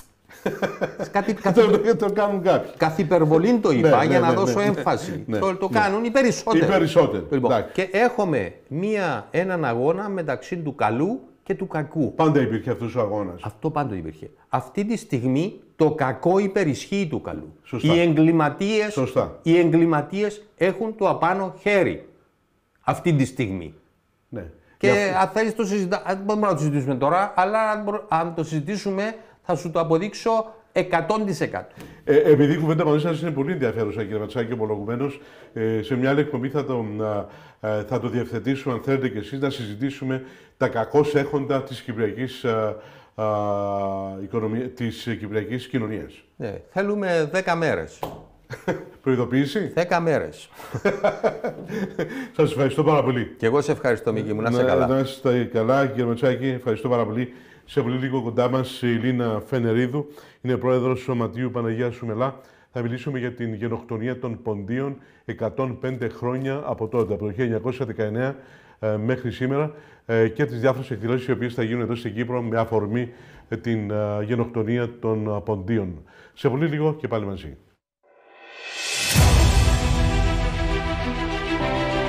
Κάτι, κάτι... το, το κάνουν κάποιοι. Καθ' υπερβολή το είπα Ναι, για ναι, να ναι, δώσω ναι, έμφαση. ναι, το το ναι. κάνουν οι περισσότεροι. Οι περισσότεροι. Λοιπόν, Εντάξει. και έχουμε μία, έναν αγώνα μεταξύ του καλού και του κακού. Πάντα υπήρχε αυτός ο αγώνας. Αυτό πάντοτε υπήρχε. Αυτή τη στιγμή το κακό υπερισχύει του καλού. Σωστά. Οι εγκληματίες, Σωστά. οι εγκληματίες έχουν το απάνω χέρι αυτή τη στιγμή. Ναι. Και Γι' αυτό- αν θέλεις το συζητά... δεν μπορούμε να το συζητήσουμε τώρα, αλλά αν μπο- αν το συζητήσουμε θα σου το αποδείξω εκατό τοις εκατό. Ε, επειδή η κουβέντα μαζί σας είναι πολύ ενδιαφέρουσα, κύριε Ματσάκη, ομολογουμένως, ε, σε μια άλλη εκπομπή θα το, α, ε, θα το διευθετήσουμε, αν θέλετε και εσείς, να συζητήσουμε τα κακώς έχοντα της κυπριακής, α, α, οικονομία, της κυπριακής κοινωνίας. Ναι, θέλουμε δέκα μέρες. Προειδοποίηση. δέκα μέρες. Σας ευχαριστώ πάρα πολύ. Και εγώ σε ευχαριστώ, Μίκη μου, να είσαι Να, καλά. να είστε καλά, κύριε Ματσάκη. Ευχαριστώ πάρα πολύ. Σε πολύ λίγο κοντά μας η Λίνα Φενερίδου, είναι πρόεδρος του Σωματείου Παναγία Σουμελά. Θα μιλήσουμε για την γενοκτονία των Ποντίων εκατόν πέντε χρόνια από τότε, από το χίλια εννιακόσια δεκαεννέα ε, μέχρι σήμερα ε, και τις διάφορες εκδηλώσεις οι οποίες θα γίνουν εδώ στην Κύπρο με αφορμή ε, την ε, γενοκτονία των ε, Ποντίων. Σε πολύ λίγο και πάλι μαζί.